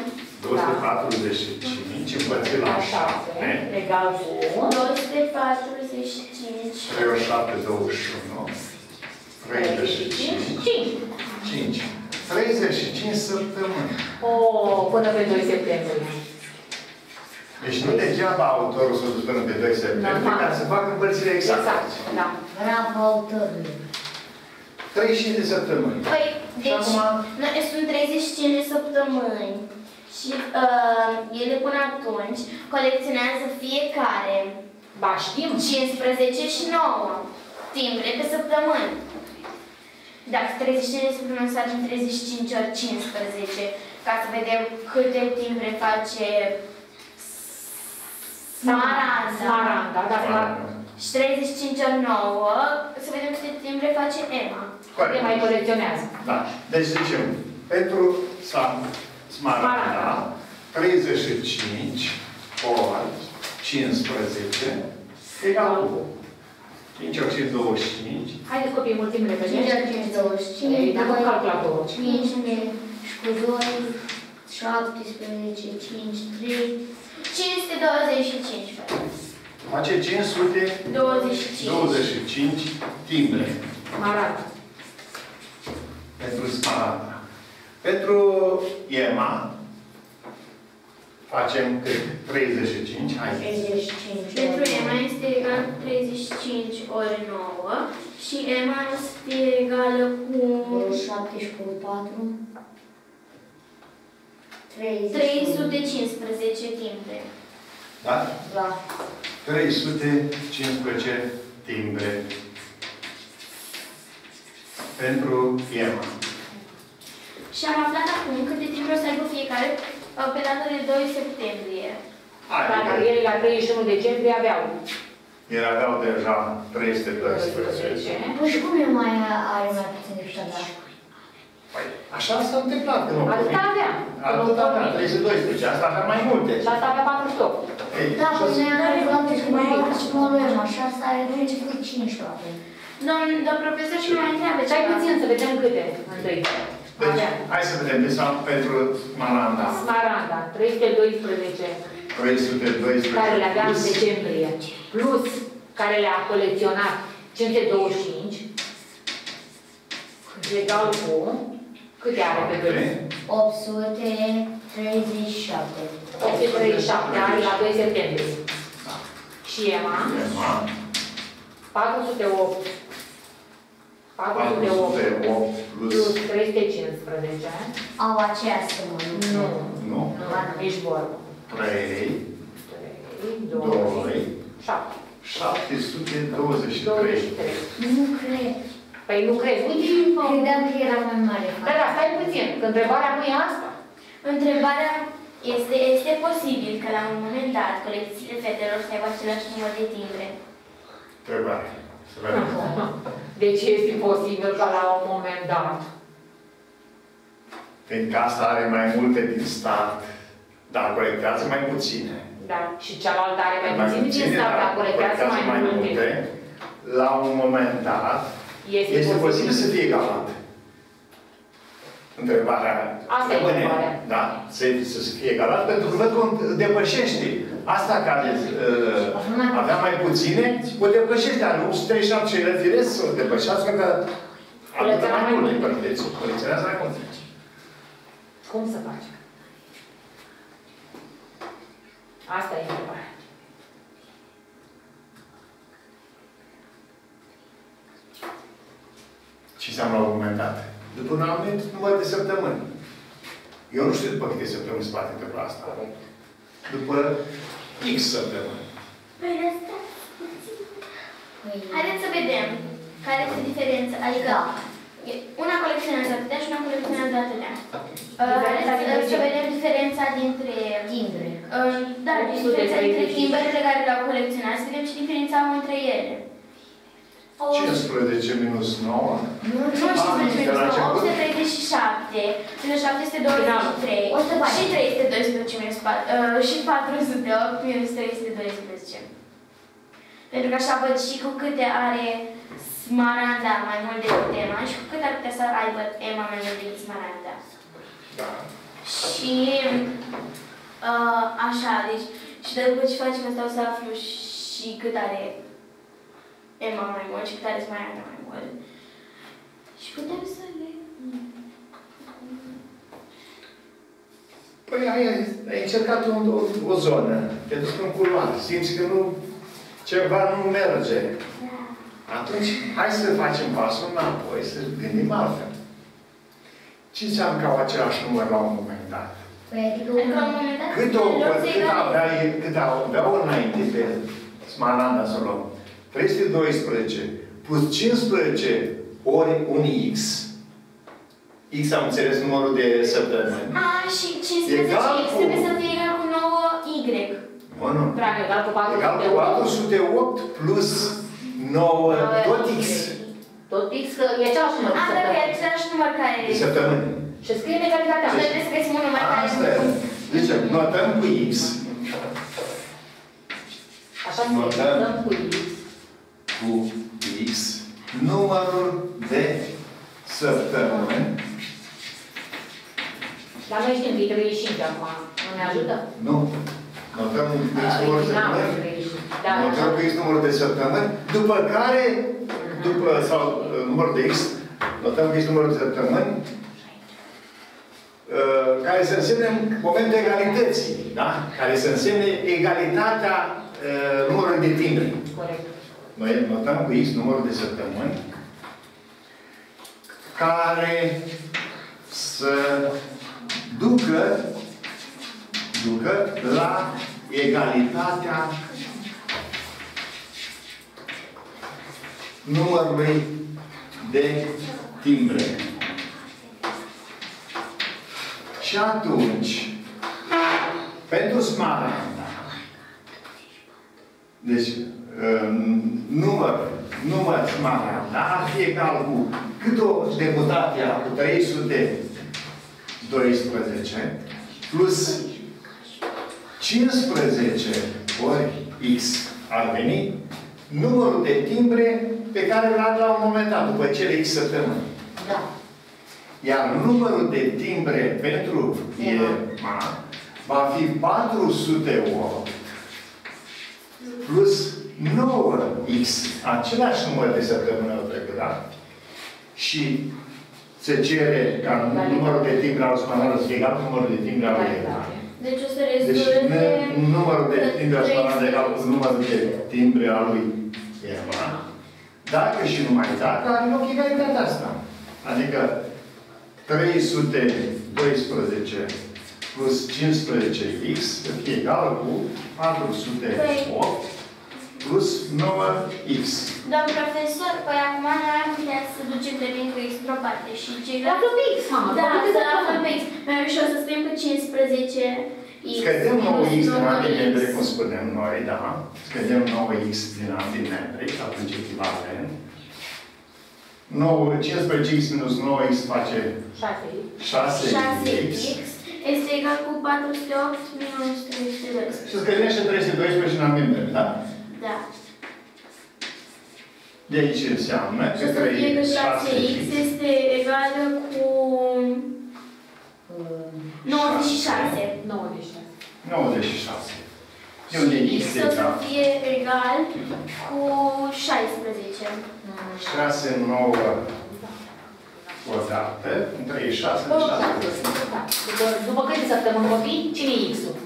245 împărțit la 7. Egal cu... 245. 3 ori 7, 21. 35. 5. 35 săptămâni. Până pe 2 septembrie. Deci nu degeaba autorul s-a dus până pe 2 septembrie, ca să facă împărțire exactă. Exact, da. Bravo, autorul. 35 de săptămâni. Păi, deci, acum? sunt 35 de săptămâni și ele până atunci colecționează fiecare Ba, știm. 15 și 9 timbre pe săptămâni. Dacă 35 de săptămâni să facem 35 ori 15, ca să vedem câte timbre face Smaranda. Și 35 ori 9, să vedem câte timbre face Emma. Câte mai colecționează. Da. Deci zicem, pentru Smaranda, 35 ori 15 egal cu 5 ori 5, 25. Haideți copii, mulțim repede. 5 ori 5, 25. Dăm calculatorul. 15 și cu 2, 17, 5, 3. 525. Face 525 timbre Smaranda. pentru Smaranda. Pentru Emma facem cât? 35. Hai. 35. Pentru Emma este egal 35 ori 9 și Emma este egală cu 7 și cu 4. 315 timbre. Da? Da. 315 timbre pentru Emma. Și am aflat acum câte timbre o să aibă fiecare pe data de 2 septembrie. Da, dar ei la 31 decembrie aveau. Ele aveau deja 312. Păi și cum e mai are mai puțin decât avea? Păi, așa s-a întâmplat. Atâta avea. Atâta avea, 312. Asta avea mai multe. Și asta avea 48. Ei, Da, și păi noi am calculat că mai mult și mă luăm, așa asta are duce cu 5 toate. Domn profesor și mai întreabă Stai puțin să vedem câte întâi. Deci, hai să vedem. Deci, pentru Smaranda. Smaranda, 312, 312 care le avea în plus decembrie, plus care le-a colecționat 525, egal cu, câte are pe gând? 837. 837 are la 2 septembrie. Și Emma, Emma, 408. 408 plus 315. Au aceeași sumă, nu? Nu. nu? Nici vorbă. 3, 2, 7. 723. 23. Nu cred. Păi nu crezi? Uite, Credeam că era mai mare. da, stai puțin, că întrebarea nu e asta. Întrebarea este posibil că la un moment dat colecțiile fetelor să aibă același număr de timbre. Întrebare. Să vedem. Deci este posibil ca la un moment dat. Fiindcă asta are mai multe din start, dar colectează mai puține. Da. Și cealaltă are mai puțin din start, dar colectează mai multe. La un moment dat, este posibil să fie egalat. Întrebarea Asta e întrebarea. Da, să fie egalat, pentru că văd că depășește. Asta care avea mai puține, o depășește. Are 837 și ele firesc să o depășească, că atâta mai mult. Deci, colecționează mai mult. Cum să faci? Asta e întrebarea. Ce înseamnă la un moment dat? După un anumit număr de săptămâni. Eu nu știu după câte săptămâni se poate întâmpla asta. După X săptămâni. Păi asta puțin. Haideți să vedem care este diferența. Adică una colecționează atâtea și una colecționează atâtea. Să vedem diferența dintre timbre. Da, diferența dintre timbrele care le-au colecționat, să vedem ce diferența au între ele. 15 minus 9. Nu, Nu 15 minus 9, 837, minus 723 și 312 minus 4, și 408 minus 312. Pentru că așa văd și cu câte are Smaranda mai mult decât Emma și cu cât ar putea să aibă Emma mai mult decât Smaranda. Da. Și așa, deci, și după ce facem asta o să aflu și cât are Emma mai mult și cât are Smaranda mai mult. Și putem să le... Păi ai încercat o zonă, te duci în culoare, simți că nu, ceva nu merge. Da. Atunci, hai să facem pasul înapoi, să gândim altfel. Ce înseamnă că au același număr la un moment dat? Păi adică Adică la un moment dat... Cât aveau înainte pe Smaranda să luăm? 312 plus 15 ori un X. X am înțeles numărul de săptămâni. Și 15X trebuie să fie egal cu 9Y. Nu. Egal cu 408. Egal cu 408 plus 9 tot X. Tot X, că e același număr. Dacă e același număr care De săptămâni. Și scrie egalitatea. Și trebuie să găsim un număr care Asta e. Deci, notăm cu X. Așa se notăm cu X. Cu X numărul de săptămâni. Dar noi știm că e 35 acum. Nu ne ajută? Nu. Notăm X numărul de săptămâni. Notăm cu X numărul de săptămâni. După care, sau numărul de X, notăm cu X numărul de săptămâni, care să însemne momentul egalității. Da? Care să însemne egalitatea numărului de timbre. Corect. Noi notăm cu X numărul de săptămâni care să ducă la egalitatea numărului de timbre. Și atunci, pentru Smaranda, deci, număr Smaranda ar fi egal cu cât o deputat era cu 312 plus 15 ori X ar veni numărul de timbre pe care îl are la un moment dat, după cele X săptămâni. Da. Iar numărul de timbre pentru Emma va fi 408 plus 9X, același număr de săptămână trecut, da? Și se cere ca numărul de timbre al Smaranda să fie egal cu numărul de timbre al Emma. Deci o să Deci rezolve... numărul de timbre al Smaranda egal cu numărul de timbre al lui Emma. Dacă și numai dacă, are loc egalitatea asta. Adică 312 plus 15x să fie egal cu 408 plus 9x. Domn profesor, păi acum noi am putea să ducem de link X într-o parte și ceilalți... Lasă pe X, mamă! Da, să aflăm pe X. Mai ușor să scriem cu 15X. Scădem 9x din ambii membri, cum spunem noi, da? Scădem 9x din ambii membri, atunci echivalent. 15x minus 9x face 6x. Este egal cu 408 minus 312. Și scădem și 312 în ambii membri, da? Da. De aici înseamnă Și o să fie că 6x este egală cu 96. 96. De unde Și x o să fie egal cu 16. 6, 9 odată, între 6 și 6. După câte săptămâni copii, cine e X-ul?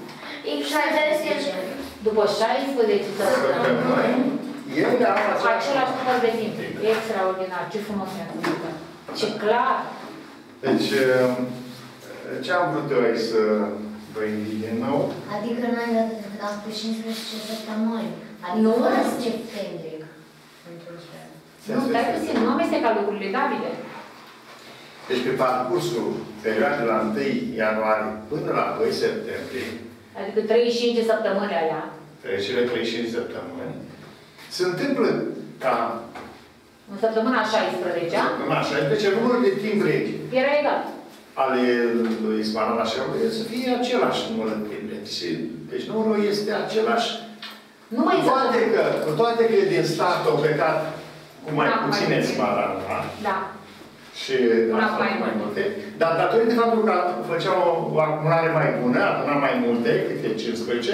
După 16 săptămâni, ele au același număr de timp. Extraordinar, ce frumos mi-a spus. Ce clar! Deci, ce am vrut eu aici să vă indic din nou? Adică n-ai dat cu 15 săptămâni. Adică Nu. fără septembrie. Nu, stai puțin, nu amesteca lucrurile, Davide. Deci pe parcursul perioadei de la 1 ianuarie până la 2 septembrie, Adică 35 de săptămâni alea. cele 35 săptămâni, se întâmplă ca În săptămâna 16-a, săptămâna 16, numărul de timbre era egal. ale lui Smarana Șeului să fie același număr de timbre. Deci numărul este același. Nu mai Cu toate că din start au plecat cu mai puține Smarana, Da. și mai multe, dar datorită faptul că făceau o acumulare mai bună, aduna mai multe, câte 15,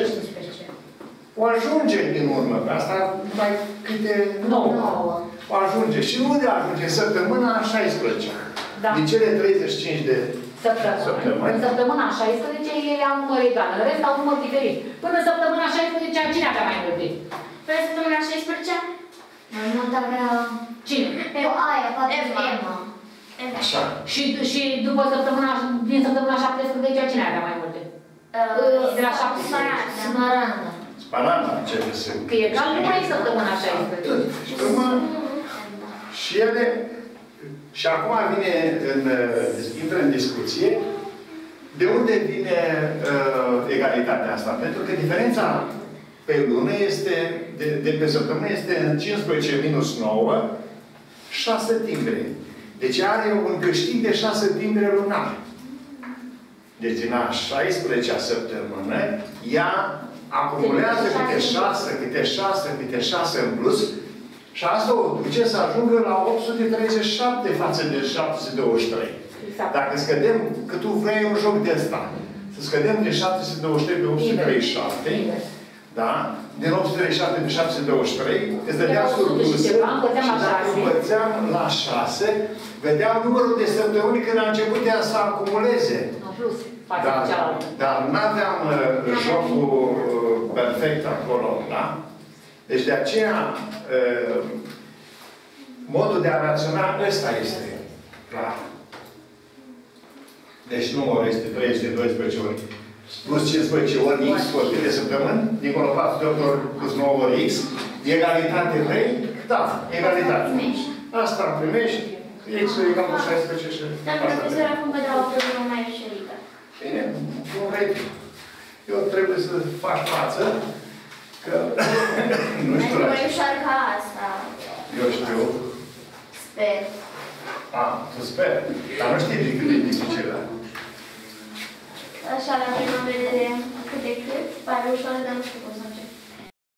o ajunge din urmă, pe asta mai câte 9. O ajunge. Și unde ajunge? În săptămâna 16. Da. Din cele 35 de săptămâni. În săptămâna 16 ele au număr egal, în rest au număr diferit. Până în săptămâna 16 cine avea mai multe? Până săptămâna 16? Mai mult avea... Cine? Aia, poate Emma. Așa. Și după săptămâna, din săptămâna 17 cine avea mai multe? De la 17. Smaranda. Smaranda începe să... Că egal nu mai e săptămâna 16. Și ele... Și acum intră în discuție de unde vine egalitatea asta. Pentru că diferența pe lună este, de pe săptămână este în 15 minus 9, 6 timbre. Deci are un câștig de 6 timbre lunar. Deci din a 16-a săptămână, ea acumulează câte 6, câte 6, câte 6 în plus. Și asta o duce să ajungă la 837 față de 723. Exact. Dacă scădem, că tu vrei un joc de ăsta, să scădem de 723 pe 837, da? Din 837 pe 723, îți dădea surplusă. Și dacă împărțeam la 6, vedeam numărul de săptămâni când a început ea să acumuleze. În plus, față de cealaltă. Dar n-aveam jocul perfect acolo, da? Deci de aceea, modul de a raționa, ăsta este clar. Deci numărul este 312 ori plus 15 ori x ori de săptămâni, dincolo 4 de 8 ori plus 9 ori x, egalitate 3, da, egalitate. Asta primești, x-ul egal cu 16 și... Dar dacă se acum pe de la 8 nu mai e și rică. Bine, cum vrei. Eu trebuie să fac față, că nu știu la mai ușor ca asta. Eu știu. Sper. Tu sper. Dar nu știi de cât de dificilă. Așa, la prima vedere cât de cât, pare ușor, dar nu știu cum să încep.